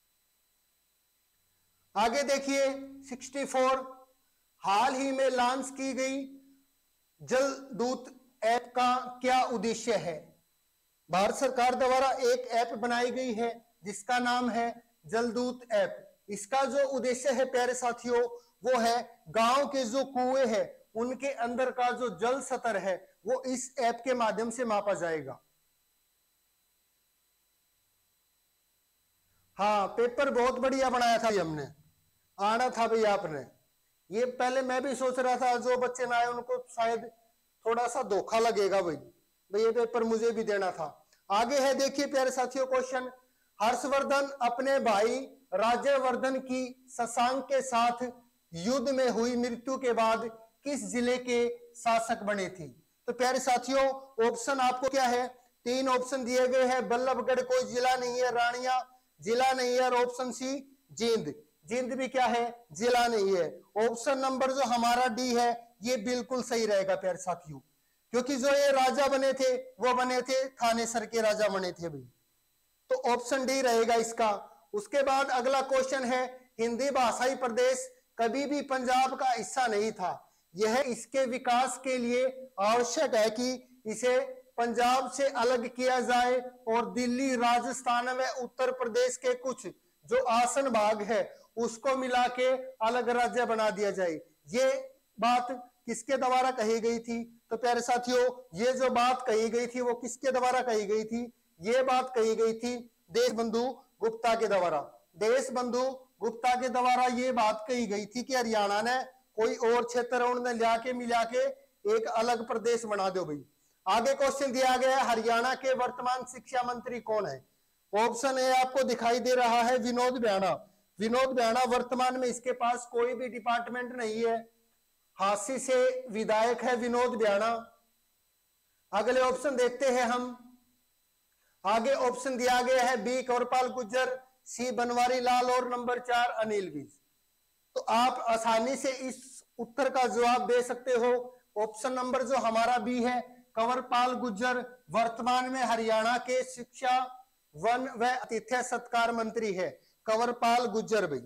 आगे देखिए चौंसठ, हाल ही में लॉन्च की गई जल दूत ऐप का क्या उद्देश्य है? भारत सरकार द्वारा एक ऐप बनाई गई है जिसका नाम है जलदूत ऐप। इसका जो उद्देश्य है प्यारे साथियों वो है गांव के जो कुएं हैं उनके अंदर का जो जल स्तर है वो इस ऐप के माध्यम से मापा जाएगा। हाँ, पेपर बहुत बढ़िया बनाया था हमने, आना था भाई आपने। ये पहले मैं भी सोच रहा था जो बच्चे ना आए उनको शायद थोड़ा सा धोखा लगेगा भाई भाई ये पेपर मुझे भी देना था। आगे है देखिए प्यारे साथियों क्वेश्चन, हर्षवर्धन अपने भाई राज्यवर्धन की शशांक के साथ युद्ध में हुई मृत्यु के बाद किस जिले के शासक बने थे? तो प्यारे साथियों ऑप्शन आपको क्या है? तीन ऑप्शन दिए गए हैं। बल्लभगढ़ कोई जिला नहीं है, रानिया जिला नहीं है, और ऑप्शन सी जींद, जींद भी क्या है? जिला नहीं है। ऑप्शन नंबर जो हमारा डी है ये बिल्कुल सही रहेगा प्यारे साथियों, क्योंकि जो ये राजा बने थे वो बने थे थानेसर के राजा बने थे भाई। तो ऑप्शन डी रहेगा इसका। उसके बाद अगला क्वेश्चन है, हिंदी भाषाई प्रदेश कभी भी पंजाब का हिस्सा नहीं था, यह इसके विकास के लिए आवश्यक है कि इसे पंजाब से अलग किया जाए और दिल्ली, राजस्थान व उत्तर प्रदेश के कुछ जो आसन भाग है उसको मिला के अलग राज्य बना दिया जाए। ये बात किसके द्वारा कही गई थी? तो प्यारे साथियों ये जो बात कही गई थी वो किसके द्वारा कही गई थी? ये बात कही गई थी देशबंधु गुप्ता के द्वारा। देशबंधु गुप्ता के द्वारा ये बात कही गई थी कि हरियाणा ने कोई और क्षेत्र उन्होंने लिया के मिला के एक अलग प्रदेश बना दो भाई। आगे क्वेश्चन दिया गया है, हरियाणा के वर्तमान शिक्षा मंत्री कौन है? ऑप्शन ए आपको दिखाई दे रहा है विनोद बियाणा। विनोद बियाणा वर्तमान में इसके पास कोई भी डिपार्टमेंट नहीं है, हांसी से विधायक है विनोद बियाणा। अगले ऑप्शन देखते हैं हम। आगे ऑप्शन दिया गया है बी कंवरपाल गुर्जर, सी बनवारी लाल और नंबर चार अनिल विज। तो आप आसानी से इस उत्तर का जवाब दे सकते हो। ऑप्शन नंबर जो हमारा बी है कंवरपाल गुर्जर वर्तमान में हरियाणा के शिक्षा, वन व आतिथ्य सत्कार मंत्री है कंवरपाल गुर्जर भाई।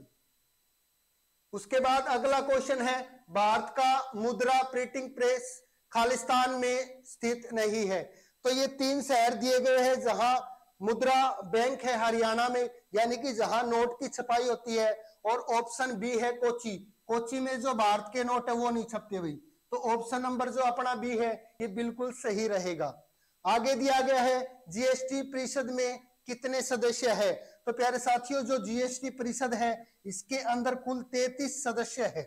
उसके बाद अगला क्वेश्चन है, भारत का मुद्रा प्रिंटिंग प्रेस खालिस्तान में स्थित नहीं है। तो ये तीन शहर दिए गए हैं जहां मुद्रा बैंक है हरियाणा में, यानी कि जहां नोट की छपाई होती है। और ऑप्शन बी है कोची, कोची में जो भारत के नोट है वो नहीं छपते भाई। तो ऑप्शन नंबर जो अपना बी है ये बिल्कुल सही रहेगा। आगे दिया गया है जीएसटी परिषद में कितने सदस्य है? तो प्यारे साथियों जो जीएसटी परिषद है इसके अंदर कुल तैंतीस सदस्य है।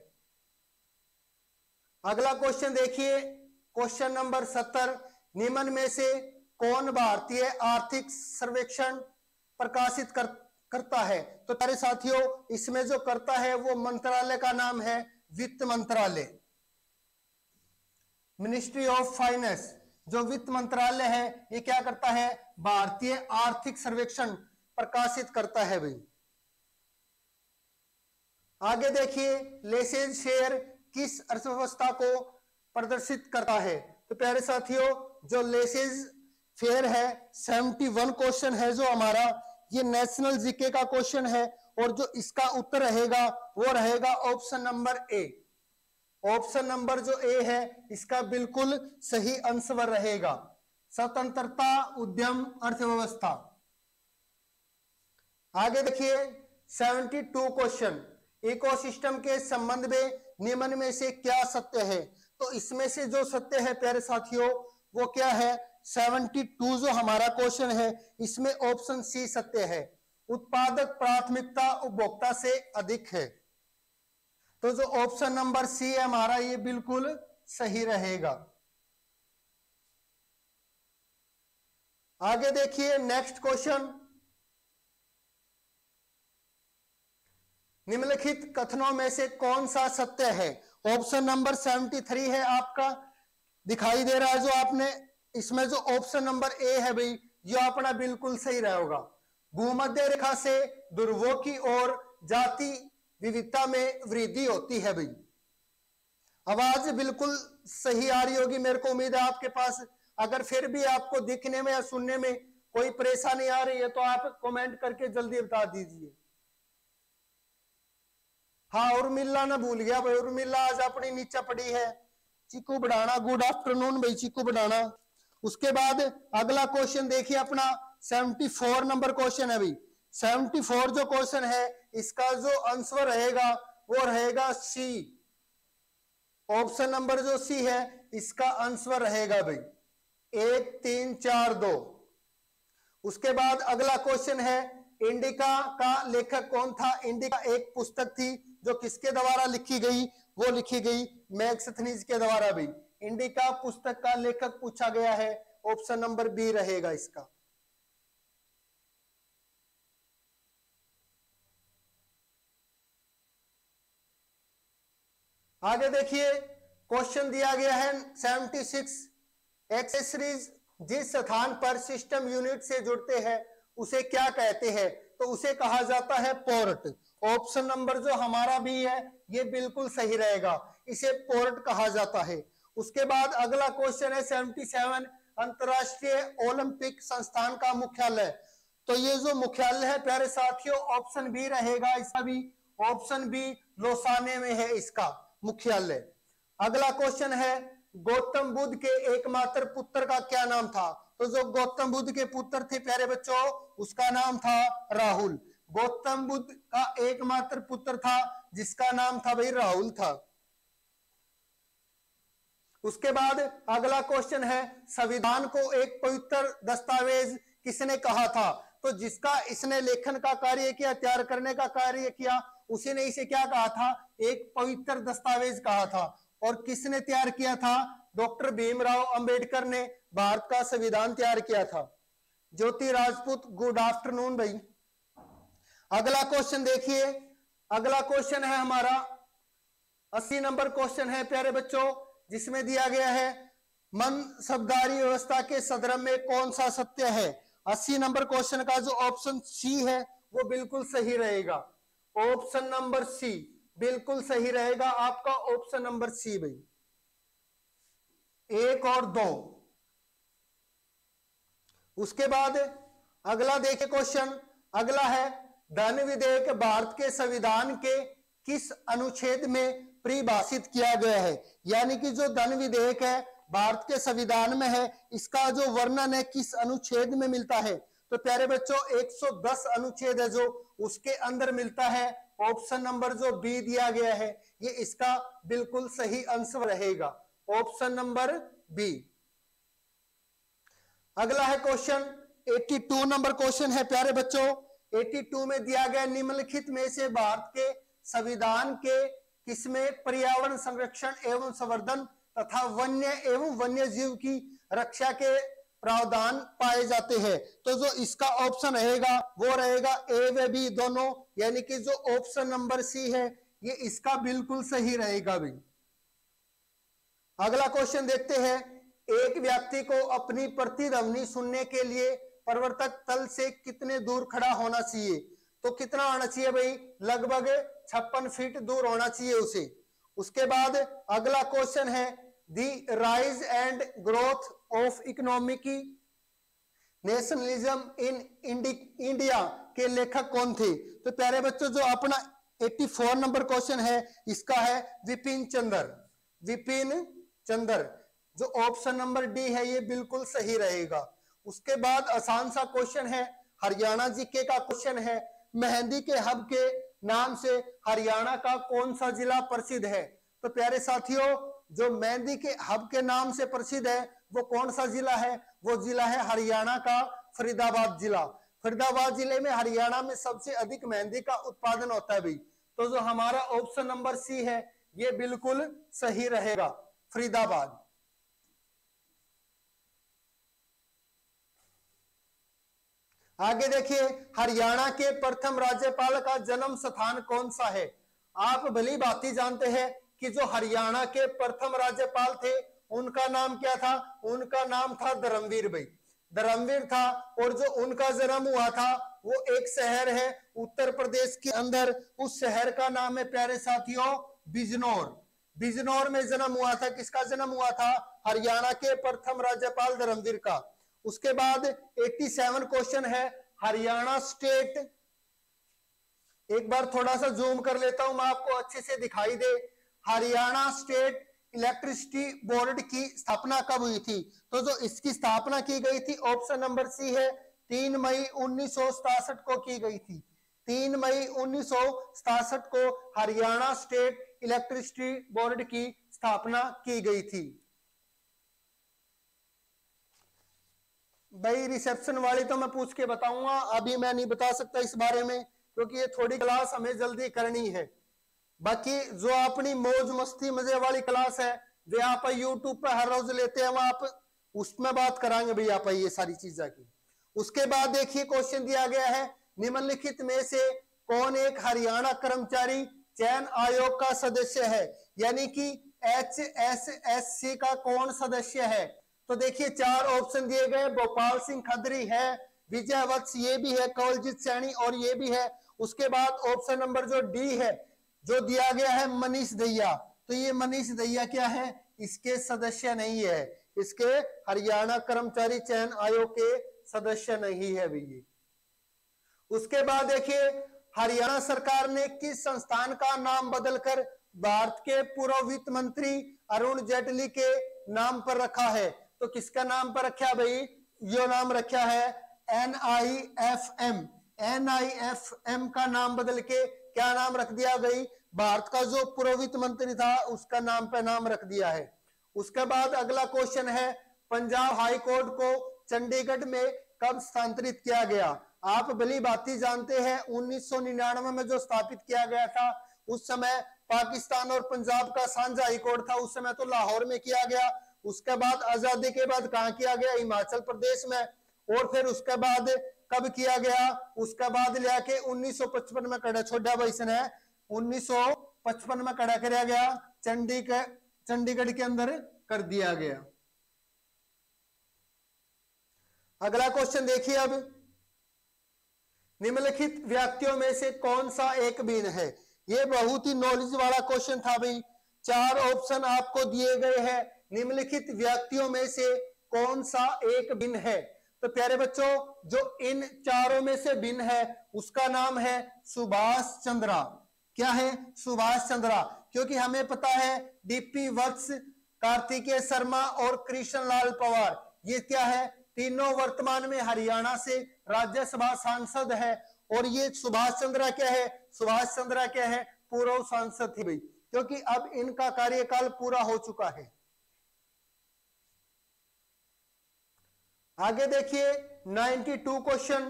अगला क्वेश्चन देखिए, क्वेश्चन नंबर सत्तर, निम्न में से कौन भारतीय आर्थिक सर्वेक्षण प्रकाशित कर, करता है? तो प्यारे साथियों इसमें जो करता है वो मंत्रालय का नाम है वित्त मंत्रालय, मिनिस्ट्री ऑफ फाइनेंस। जो वित्त मंत्रालय है ये क्या करता है? भारतीय आर्थिक सर्वेक्षण प्रकाशित करता है भाई। आगे देखिए, लेसेज शेयर किस अर्थव्यवस्था को प्रदर्शित करता है? तो प्यारे साथियों, जो लेसेज फेयर है, इकहत्तर क्वेश्चन है जो हमारा, ये नेशनल जीके का क्वेश्चन है, और जो इसका उत्तर रहेगा वो रहेगा option number A. Option number जो ए है इसका बिल्कुल सही आंसर रहेगा, स्वतंत्रता उद्यम अर्थव्यवस्था। आगे देखिए, बहत्तर क्वेश्चन, इकोसिस्टम के संबंध में निम्न में से क्या सत्य है? तो इसमें से जो सत्य है प्यारे साथियों वो क्या है? बहत्तर जो हमारा क्वेश्चन है इसमें ऑप्शन सी सत्य है, उत्पादक प्राथमिकता उपभोक्ता से अधिक है। तो जो ऑप्शन नंबर सी है हमारा ये बिल्कुल सही रहेगा। आगे देखिए नेक्स्ट क्वेश्चन, निम्नलिखित कथनों में से कौन सा सत्य है? ऑप्शन नंबर तिहत्तर है आपका, दिखाई दे रहा है जो आपने, इसमें जो ऑप्शन नंबर ए है भाई ये अपना बिल्कुल सही रहेगा। भूमध्य रेखा से ध्रुवों की ओर जाति विविधता में वृद्धि होती है भाई। आवाज बिल्कुल सही आ रही होगी, मेरे को उम्मीद है आपके पास। अगर फिर भी आपको दिखने में या सुनने में कोई परेशानी आ रही है तो आप कमेंट करके जल्दी बता दीजिए। हाँ, उर्मिला ना भूल गया भाई, उर्मिला आज अपनी नीचे पड़ी है। चीकू बढ़ाना, गुड आफ्टरनून भाई चीकू बढ़ाना। उसके बाद अगला क्वेश्चन देखिए अपना चौहत्तर नंबर क्वेश्चन है भाई। चौहत्तर जो क्वेश्चन है इसका जो आंसर रहेगा वो रहेगा सी। ऑप्शन नंबर जो सी है इसका आंसर रहेगा भाई एक तीन चार दो। उसके बाद अगला क्वेश्चन है, इंडिका का लेखक कौन था? इंडिका एक पुस्तक थी जो किसके द्वारा लिखी गई? वो लिखी गई मैक्सथनीज के द्वारा भी। इंडिका पुस्तक का लेखक पूछा गया है, ऑप्शन नंबर बी रहेगा इसका। आगे देखिए क्वेश्चन दिया गया है छिहत्तर, एक्सेसरीज जिस स्थान पर सिस्टम यूनिट से जुड़ते हैं उसे क्या कहते हैं? तो उसे कहा जाता है पोर्ट। ऑप्शन नंबर जो हमारा भी है ये बिल्कुल सही रहेगा, इसे पोर्ट कहा जाता है। उसके बाद अगला क्वेश्चन है सतहत्तर, अंतरराष्ट्रीय ओलंपिक संस्थान का मुख्यालय। तो ये जो मुख्यालय है प्यारे साथियों ऑप्शन बी रहेगा, इसका भी ऑप्शन बी लोसाने में है इसका मुख्यालय। अगला क्वेश्चन है, गौतम बुद्ध के एकमात्र पुत्र का क्या नाम था? तो जो गौतम बुद्ध के पुत्र थे प्यारे बच्चों उसका नाम था राहुल। गौतम बुद्ध का एकमात्र पुत्र था जिसका नाम था भाई राहुल था। उसके बाद अगला क्वेश्चन है, संविधान को एक पवित्र दस्तावेज किसने कहा था? तो जिसका इसने लेखन का कार्य किया, तैयार करने का कार्य किया, उसी ने इसे क्या कहा था? एक पवित्र दस्तावेज कहा था। और किसने तैयार किया था? डॉक्टर भीमराव अंबेडकर ने भारत का संविधान तैयार किया था। ज्योति राजपूत गुड आफ्टरनून भाई। अगला क्वेश्चन देखिए, अगला क्वेश्चन है हमारा अस्सी नंबर क्वेश्चन है प्यारे बच्चों, जिसमें दिया गया है मनसबदारी व्यवस्था के संदर्भ में कौन सा सत्य है? अस्सी नंबर क्वेश्चन का जो ऑप्शन सी है वो बिल्कुल सही रहेगा। ऑप्शन नंबर सी बिल्कुल सही रहेगा आपका, ऑप्शन नंबर सी भाई। एक और दो। उसके बाद अगला देखिए क्वेश्चन, अगला है धन विधेयक भारत के संविधान के किस अनुच्छेद में परिभाषित किया गया है? यानी कि जो धन विधेयक है भारत के संविधान में है, इसका जो वर्णन है किस अनुच्छेद में मिलता है? तो प्यारे बच्चों एक सौ दस अनुच्छेद है जो उसके अंदर मिलता है। ऑप्शन नंबर जो बी दिया गया है ये इसका बिल्कुल सही आंसर रहेगा, ऑप्शन नंबर बी। अगला है क्वेश्चन बयासी नंबर क्वेश्चन है प्यारे बच्चों। बयासी में दिया गया निम्नलिखित में से भारत के संविधान के किसमें पर्यावरण संरक्षण एवं संवर्धन तथा वन्य एवं वन्य जीव की रक्षा के प्रावधान पाए जाते हैं? तो जो इसका ऑप्शन रहेगा वो रहेगा ए व बी दोनों, यानी कि जो ऑप्शन नंबर सी है ये इसका बिल्कुल सही रहेगा भी। अगला क्वेश्चन देखते हैं, एक व्यक्ति को अपनी प्रतिध्वनि सुनने के लिए प्रवर्तक तल से कितने दूर खड़ा होना चाहिए? तो कितना आना चाहिए भाई, लगभग छप्पन फीट दूर होना चाहिए उसे। उसके बाद अगला क्वेश्चन है the rise and growth of economic nationalism in India के लेखक कौन थे। तो प्यारे बच्चों जो अपना चौरासी नंबर क्वेश्चन है इसका है विपिन चंद्र, विपिन चंद्र। जो ऑप्शन नंबर डी है ये बिल्कुल सही रहेगा। उसके बाद आसान सा क्वेश्चन है हरियाणा जीके का क्वेश्चन है, मेहंदी के हब के नाम से हरियाणा का कौन सा जिला प्रसिद्ध है। तो प्यारे साथियों जो मेहंदी के हब के नाम से प्रसिद्ध है वो कौन सा जिला है, वो जिला है हरियाणा का फरीदाबाद जिला। फरीदाबाद जिले में हरियाणा में सबसे अधिक मेहंदी का उत्पादन होता है भाई। तो जो हमारा ऑप्शन नंबर सी है ये बिल्कुल सही रहेगा, फरीदाबाद। आगे देखिए हरियाणा के प्रथम राज्यपाल का जन्म स्थान कौन सा है। आप भली भांति जानते हैं कि जो हरियाणा के प्रथम राज्यपाल थे उनका नाम क्या था, उनका नाम था धर्मवीर भाई, धर्मवीर था। और जो उनका जन्म हुआ था वो एक शहर है उत्तर प्रदेश के अंदर, उस शहर का नाम है प्यारे साथियों बिजनौर। बिजनौर में जन्म हुआ था, किसका जन्म हुआ था, हरियाणा के प्रथम राज्यपाल धर्मवीर का। उसके बाद सत्तासी क्वेश्चन है हरियाणा स्टेट, एक बार थोड़ा सा जूम कर लेता हूं मैं आपको अच्छे से दिखाई दे। हरियाणा स्टेट इलेक्ट्रिसिटी बोर्ड की स्थापना कब हुई थी। तो जो इसकी स्थापना की गई थी ऑप्शन नंबर सी है तीन मई उन्नीस सौ सतासठ को की गई थी। तीन मई उन्नीस सौ सतासठ को हरियाणा स्टेट इलेक्ट्रिसिटी बोर्ड की स्थापना की गई थी। भाई रिसेप्शन वाली तो मैं पूछ के बताऊंगा, अभी मैं नहीं बता सकता इस बारे में क्योंकि ये थोड़ी क्लास हमें जल्दी करनी है। बाकी जो अपनी मौज मस्ती मजे वाली क्लास है वे आप यूट्यूब पर हर रोज लेते हैं, वहां आप उसमें बात कराएंगे भैया आप ये सारी चीजें की। उसके बाद देखिए क्वेश्चन दिया गया है निम्नलिखित में से कौन एक हरियाणा कर्मचारी चयन आयोग का सदस्य है, यानी कि एच एस एस सी का कौन सदस्य है। तो देखिए चार ऑप्शन दिए गए, भोपाल सिंह खत्री है, विजय वत्स ये भी है, कवलजीत सैनी और ये भी है। उसके बाद ऑप्शन नंबर जो डी है जो दिया गया है मनीष दहिया, तो ये मनीष दहिया क्या है, इसके सदस्य नहीं है, इसके हरियाणा कर्मचारी चयन आयोग के सदस्य नहीं है भैया। उसके बाद देखिए हरियाणा सरकार ने किस संस्थान का नाम बदलकर भारत के पूर्व वित्त मंत्री अरुण जेटली के नाम पर रखा है। तो किसका नाम पर रखा है भाई, यो नाम रखा है N I F M. N I F M का नाम बदल के क्या नाम रख दिया गई, भारत का जो पूर्व वित्त मंत्री था उसका नाम पे नाम रख दिया है। उसके बाद अगला क्वेश्चन है पंजाब हाई कोर्ट को चंडीगढ़ में कब स्थानांतरित किया गया। आप भली भांति जानते हैं उन्नीस सौ निन्यानवे में जो स्थापित किया गया था उस समय पाकिस्तान और पंजाब का साझा हाई कोर्ट था, उस समय तो लाहौर में किया गया। उसके बाद आजादी के बाद कहां किया गया, हिमाचल प्रदेश में। और फिर उसके बाद कब किया गया, उसके बाद लिया के उन्नीस सौ पचपन में कड़ा छोड़ा भाई ने उन्नीस सौ पचपन में कड़ा कराया गया, चंडीगढ़ चंडीगढ़ के अंदर कर दिया गया। अगला क्वेश्चन देखिए अब, निम्नलिखित व्यक्तियों में से कौन सा एक बीन है। ये बहुत ही नॉलेज वाला क्वेश्चन था भाई। चार ऑप्शन आपको दिए गए हैं, निम्नलिखित व्यक्तियों में से कौन सा एक भिन्न है। तो प्यारे बच्चों जो इन चारों में से भिन्न है उसका नाम है सुभाष चंद्रा। क्या है, सुभाष चंद्रा। क्योंकि हमें पता है डीपी वत्स, कार्तिकेय शर्मा और कृष्ण लाल पवार ये क्या है, तीनों वर्तमान में हरियाणा से राज्यसभा सांसद है। और ये सुभाष चंद्रा क्या है, सुभाष चंद्रा क्या है, पूर्व सांसद थे भाई, क्योंकि अब इनका कार्यकाल पूरा हो चुका है। आगे देखिए बानवे क्वेश्चन,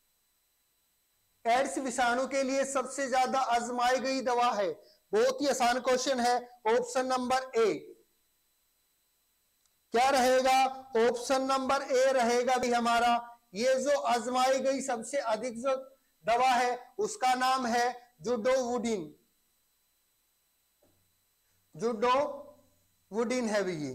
एड्स विषाणु के लिए सबसे ज्यादा आजमाई गई दवा है। बहुत ही आसान क्वेश्चन है, ऑप्शन नंबर ए क्या रहेगा, ऑप्शन नंबर ए रहेगा भी हमारा। ये जो आजमाई गई सबसे अधिक जो दवा है उसका नाम है जुडोवुडिन, जुडोवुडिन है भी ये।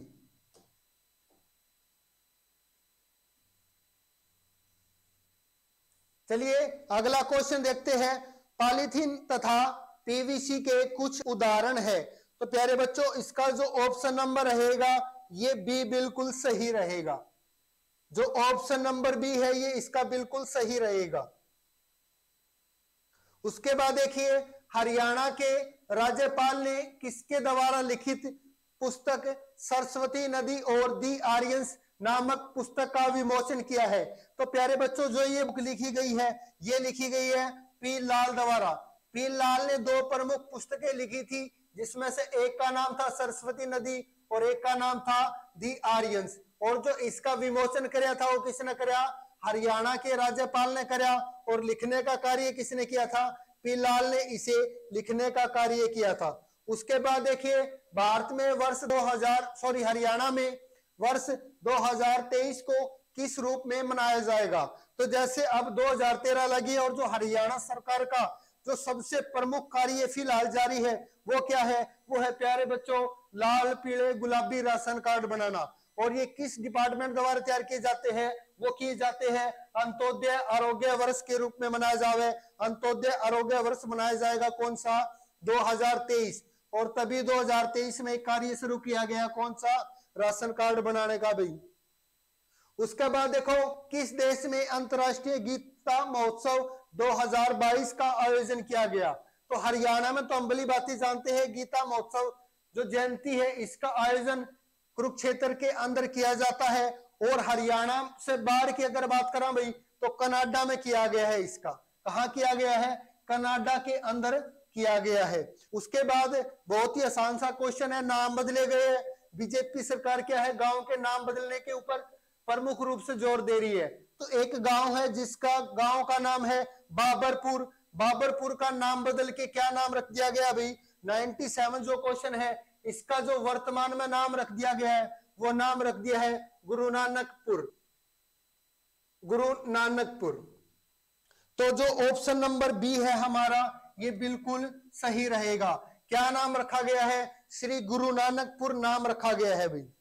चलिए अगला क्वेश्चन देखते हैं। पॉलीथीन तथा पीवीसी के कुछ उदाहरण है। तो प्यारे बच्चों इसका जो ऑप्शन नंबर रहेगा ये बी बिल्कुल सही रहेगा। जो ऑप्शन नंबर बी है ये इसका बिल्कुल सही रहेगा। उसके बाद देखिए हरियाणा के राज्यपाल ने किसके द्वारा लिखित पुस्तक सरस्वती नदी और दी आर्यंस नामक पुस्तक का विमोचन किया है। तो प्यारे बच्चों जो ये बुक लिखी गई है ये लिखी गई है पी लाल द्वारा। पी लाल ने दो प्रमुख पुस्तकें लिखी थी जिसमें से एक का नाम था सरस्वती नदी और एक का नाम था दी आर्यंस। और जो इसका विमोचन कराया था वो किसने कराया? हरियाणा के राज्यपाल ने कराया। और लिखने का कार्य किसने किया था? पी लाल ने इसे लिखने का कार्य किया था। उसके बाद देखिए भारत में वर्ष दो हज़ार सॉरी हरियाणा में वर्ष दो हज़ार तेईस को किस रूप में मनाया जाएगा? तो जैसे अब दो हज़ार तेरह लगी और जो हरियाणा सरकार का जो सबसे प्रमुख कार्य फिलहाल जारी है वो क्या है? वो है प्यारे बच्चों लाल पीले गुलाबी राशन कार्ड बनाना। और ये किस डिपार्टमेंट द्वारा तैयार किए जाते हैं? वो किए जाते हैं अंत्योदय आरोग्य वर्ष के रूप में मनाया जावे। अंत्योदय आरोग्य वर्ष मनाया जाएगा कौन सा? दो हज़ार तेईस। और तभी दो हज़ार तेईस में एक कार्य शुरू किया गया कौन सा? राशन कार्ड बनाने का भाई। उसके बाद देखो किस देश में अंतरराष्ट्रीय गीता महोत्सव दो हज़ार बाईस का आयोजन किया गया? तो हरियाणा में तो हम भली बात जानते हैं गीता महोत्सव जो जयंती है इसका आयोजन कुरुक्षेत्र के अंदर किया जाता है। और हरियाणा से बाहर की अगर बात करें भाई तो कनाडा में किया गया है। इसका कहाँ किया गया है? कनाडा के अंदर किया गया है। उसके बाद बहुत ही आसान सा क्वेश्चन है, नाम बदले गए। बीजेपी सरकार क्या है गांव के नाम बदलने के ऊपर प्रमुख रूप से जोर दे रही है। तो एक गांव है जिसका गांव का नाम है बाबरपुर। बाबरपुर का नाम बदल के क्या नाम रख दिया गया भाई? सत्तानवे जो क्वेश्चन है इसका जो वर्तमान में नाम रख दिया गया है वो नाम रख दिया है गुरु नानकपुर। गुरु नानकपुर। तो जो ऑप्शन नंबर बी है हमारा ये बिल्कुल सही रहेगा। क्या नाम रखा गया है? श्री गुरु नानकपुर नाम रखा गया है भाई।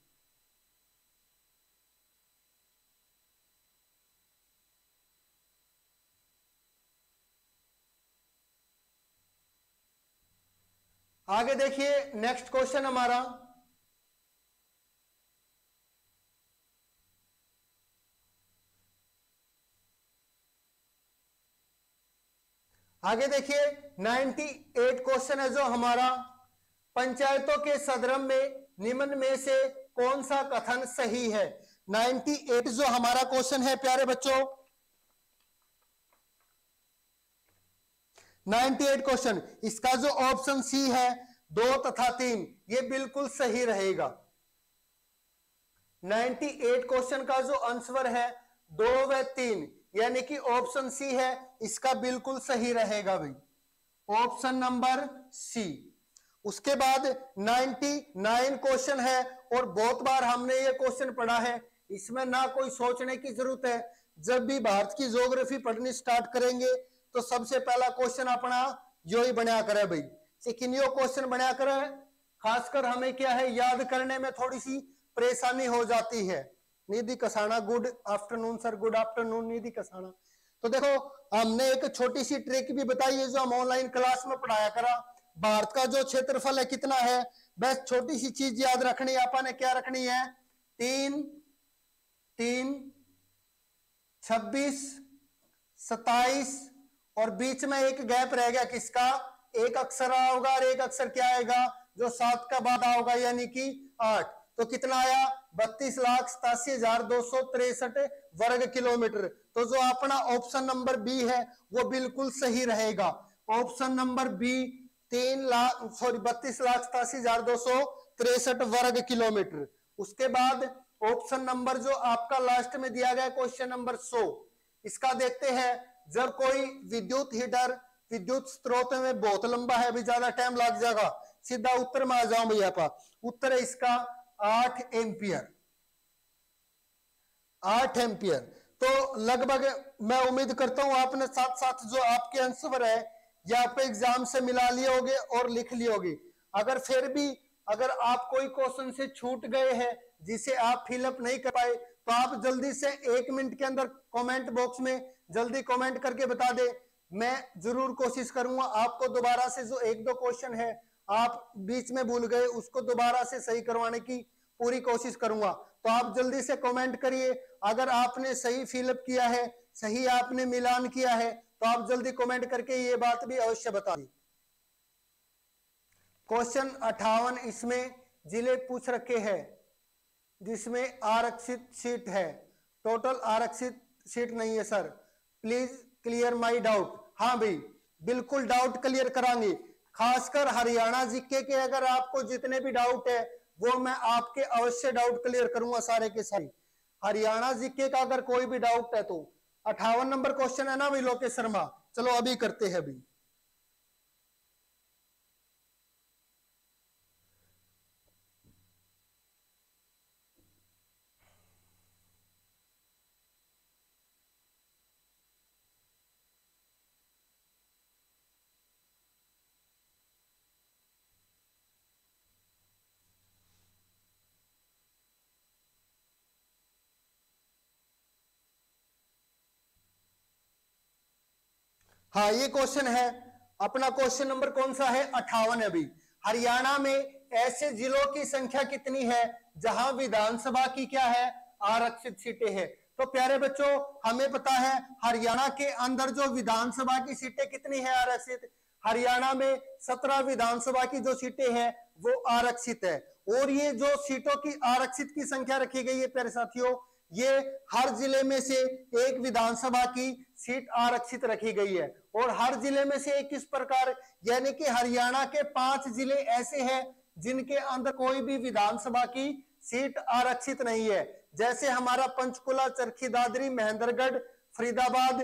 आगे देखिए नेक्स्ट क्वेश्चन हमारा आगे देखिए अट्ठानवे क्वेश्चन है जो हमारा पंचायतों के सदरम में निम्न में से कौन सा कथन सही है? अट्ठानवे जो हमारा क्वेश्चन है प्यारे बच्चों अट्ठानवे क्वेश्चन इसका जो ऑप्शन सी है दो तथा तीन ये बिल्कुल सही रहेगा। अट्ठानवे क्वेश्चन का जो आंसर है दो व तीन यानी कि ऑप्शन सी है इसका बिल्कुल सही रहेगा भाई। Option number C. उसके बाद निन्यानवे क्वेश्चन है और बहुत बार हमने ये क्वेश्चन पढ़ा है, इसमें ना कोई सोचने की जरूरत है। जब भी भारत की ज्योग्राफी पढ़नी स्टार्ट करेंगे तो सबसे पहला क्वेश्चन अपना यो ही बनाया करे भाई। लेकिन यो क्वेश्चन बनाया करे खासकर हमें क्या है याद करने में थोड़ी सी परेशानी हो जाती है। Nidhi Kasana good afternoon sir. Good afternoon Nidhi Kasana. तो देखो हमने एक छोटी सी ट्रिक भी बताई है जो हम ऑनलाइन क्लास में पढ़ाया करा। भारत का जो क्षेत्रफल है कितना है? बस छोटी सी चीज याद रखनी है अपन ने। क्या रखनी है? तीन तीन छब्बीस सताइस और बीच में एक गैप रह गया किसका? एक अक्षर होगा और एक अक्षर क्या आएगा जो सात का बाद होगा यानी कि आठ। तो कितना आया? बत्तीस लाख सतासी हजार दो सौ तिरसठ वर्ग किलोमीटर। तो जो अपना ऑप्शन नंबर बी है वो बिल्कुल सही रहेगा। ऑप्शन नंबर बी तीन लाख सॉरी बत्तीस लाख सतासी हजार दो सौ तिरसठ वर्ग किलोमीटर। उसके बाद ऑप्शन नंबर जो आपका लास्ट में दिया गया क्वेश्चन नंबर सौ इसका देखते हैं। जब कोई विद्युत हीटर विद्युत स्रोत में बहुत लंबा है भी ज्यादा टाइम लग जाएगा। सीधा उत्तर में आ जाओ भैया पा। उत्तर है इसका आठ एम्पियर। आठ एम्पियर। तो लगभग मैं उम्मीद करता हूं आपने साथ साथ जो आपके आंसर है ये आप एग्जाम से मिला लिए होगे और लिख लिए होगे। अगर फिर भी अगर आप कोई क्वेश्चन से छूट गए हैं जिसे आप फिलअप नहीं कर पाए तो आप जल्दी से एक मिनट के अंदर कमेंट बॉक्स में जल्दी कमेंट करके बता दे। मैं जरूर कोशिश करूंगा आपको दोबारा से जो एक दो क्वेश्चन है आप बीच में भूल गए उसको दोबारा से सही करवाने की पूरी कोशिश करूंगा। तो आप जल्दी से कमेंट करिए। अगर आपने सही फिलअप किया है, सही आपने मिलान किया है, तो आप जल्दी कमेंट करके ये बात भी अवश्य बता दी। क्वेश्चन अट्ठावन इसमें जिले पूछ रखे हैं जिसमें आरक्षित सीट है, टोटल आरक्षित सीट नहीं है sir. Please clear my doubt. हाँ भाई बिल्कुल डाउट क्लियर करांगे, खासकर हरियाणा जीके के अगर आपको जितने भी डाउट है वो मैं आपके अवश्य डाउट क्लियर करूंगा सारे के सारे। हरियाणा जीके का अगर कोई भी डाउट है तो अट्ठावन नंबर क्वेश्चन है ना भाई लोकेश शर्मा, चलो अभी करते हैं अभी। हाँ ये क्वेश्चन है अपना, क्वेश्चन नंबर कौन सा है, अट्ठावन है अभी। हरियाणा में ऐसे जिलों की संख्या कितनी है जहां विधानसभा की क्या है, आरक्षित सीटें हैं। तो प्यारे बच्चों हमें पता है हरियाणा के अंदर जो विधानसभा की सीटें कितनी है आरक्षित, हरियाणा में सत्रह विधानसभा की जो सीटें हैं वो आरक्षित है। और ये जो सीटों की आरक्षित की संख्या रखी गई है प्यारे साथियों, ये हर जिले में से एक विधानसभा की सीट आरक्षित रखी गई है। और हर जिले में से एक किस प्रकार, यानी कि हरियाणा के पांच जिले ऐसे हैं जिनके अंदर कोई भी विधानसभा की सीट आरक्षित नहीं है। जैसे हमारा पंचकुला, चरखी दादरी, महेंद्रगढ़, फरीदाबाद,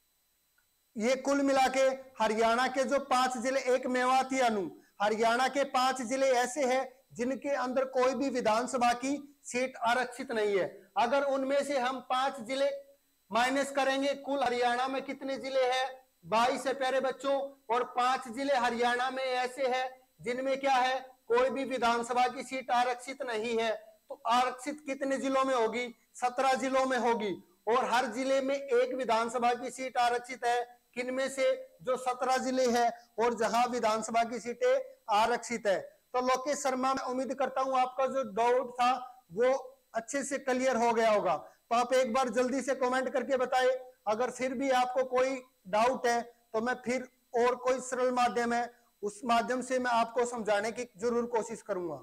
ये कुल मिला के हरियाणा के जो पांच जिले, एक मेवाती अनु, हरियाणा के पांच जिले ऐसे हैं जिनके अंदर कोई भी विधानसभा की सीट आरक्षित नहीं है। अगर उनमें से हम पांच जिले माइनस करेंगे, कुल हरियाणा में कितने जिले हैं, बाईस है प्यारे बच्चों। और पांच जिले हरियाणा में ऐसे हैं जिनमें क्या है, कोई भी विधानसभा की सीट आरक्षित नहीं है। तो आरक्षित कितने जिलों में होगी, सत्रह जिलों में होगी। और हर जिले में एक विधानसभा की सीट आरक्षित है, किनमें से, जो सत्रह जिले हैं और जहां विधानसभा की सीटें आरक्षित है। तो लोकेश शर्मा मैं उम्मीद करता हूं आपका जो डाउट था वो अच्छे से क्लियर हो गया होगा। तो आप एक बार जल्दी से कमेंट करके बताएं। अगर फिर भी आपको कोई डाउट है तो मैं फिर और कोई सरल माध्यम है उस माध्यम से मैं आपको समझाने की जरूर कोशिश करूंगा।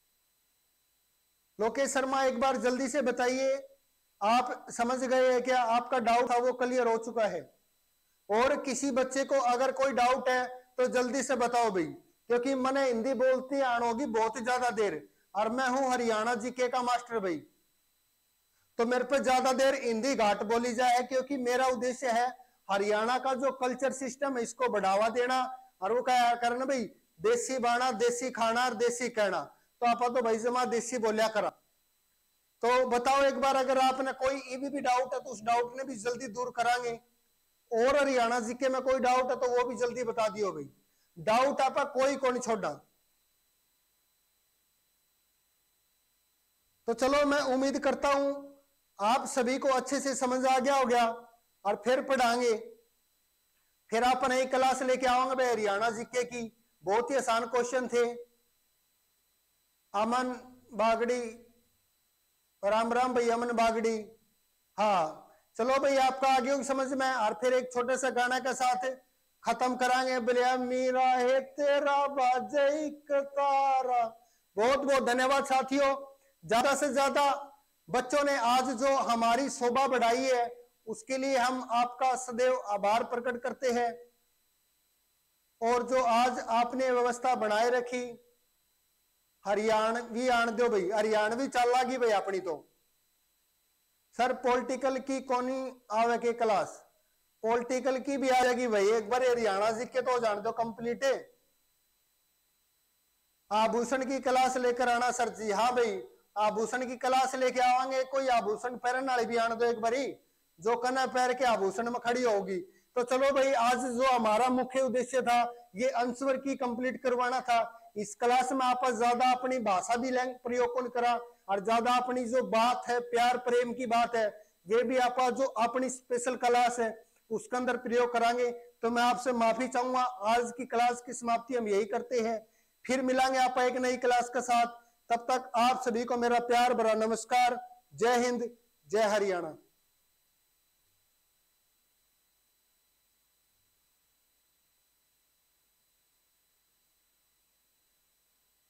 लोकेश शर्मा एक बार जल्दी से बताइए, आप समझ गए हैं क्या, आपका डाउट था वो क्लियर हो चुका है। और किसी बच्चे को अगर कोई डाउट है तो जल्दी से बताओ भाई, क्योंकि मैंने हिंदी बोलती आन होगी बहुत ही ज्यादा देर, और मैं हूं हरियाणा जीके का मास्टर भाई, तो मेरे पे ज्यादा देर हिंदी घाट बोली जाए, क्योंकि मेरा उद्देश्य है हरियाणा का जो कल्चर सिस्टम है इसको बढ़ावा देना। और वो क्या करना भाई, देसी बाणा, देसी खाना और देसी कहना। तो आप तो भाई जमा देसी बोलिया करा। तो बताओ एक बार, अगर आपने कोई ये भी डाउट है तो उस डाउट ने भी जल्दी दूर करांगे। और हरियाणा जीके में कोई डाउट है तो वो भी जल्दी बता दियो भाई, डाउट आपका कोई को नहीं छोड़ा। तो चलो मैं उम्मीद करता हूं आप सभी को अच्छे से समझ आ गया हो गया। और फिर पढ़ाएंगे, फिर आप नई क्लास लेके आऊंगा भाई हरियाणा जीके की। बहुत ही आसान क्वेश्चन थे। अमन बागड़ी, राम राम भाई अमन बागड़ी। हाँ चलो भाई आपका आगे होगी समझ में। और फिर एक छोटे से गाना के साथ खत्म कराएंगे। बोलिया मीरा है तेरा बाजे तारा। बहुत बहुत धन्यवाद साथियों। ज्यादा से ज्यादा बच्चों ने आज जो हमारी शोभा बढ़ाई है उसके लिए हम आपका सदैव आभार प्रकट करते हैं। और जो आज आपने व्यवस्था बनाए रखी, हरियाणवी आन दो भाई, हरियाणवी चल लागी भाई अपनी। तो सर पॉलिटिकल की कोनी आवे के क्लास, पॉलिटिकल की भी आ जाएगी भाई। एक बार हरियाणा जीके तो जान दो कंप्लीट है। आभूषण की क्लास लेकर आना सर जी। हाँ भाई आभूषण की क्लास लेके आवांगे। कोई आभूषण पहनने वाले भी आने दो एक बारी, जो कन्या पैर के आभूषण में खड़ी होगी। तो चलो भाई आज जो हमारा मुख्य उद्देश्य था ये अंशवर की कंप्लीट करवाना था। इस क्लास में आप ज्यादा अपनी भाषा भी प्रयोग कौन करा, और ज्यादा अपनी जो बात है प्यार प्रेम की बात है ये भी आपका जो अपनी स्पेशल क्लास है उसके अंदर प्रयोग करांगे। तो मैं आपसे माफी चाहूंगा, आज की क्लास की समाप्ति हम यही करते हैं, फिर मिलांगे आप एक नई क्लास के साथ। तब तक आप सभी को मेरा प्यार भरा नमस्कार। जय हिंद, जय हरियाणा।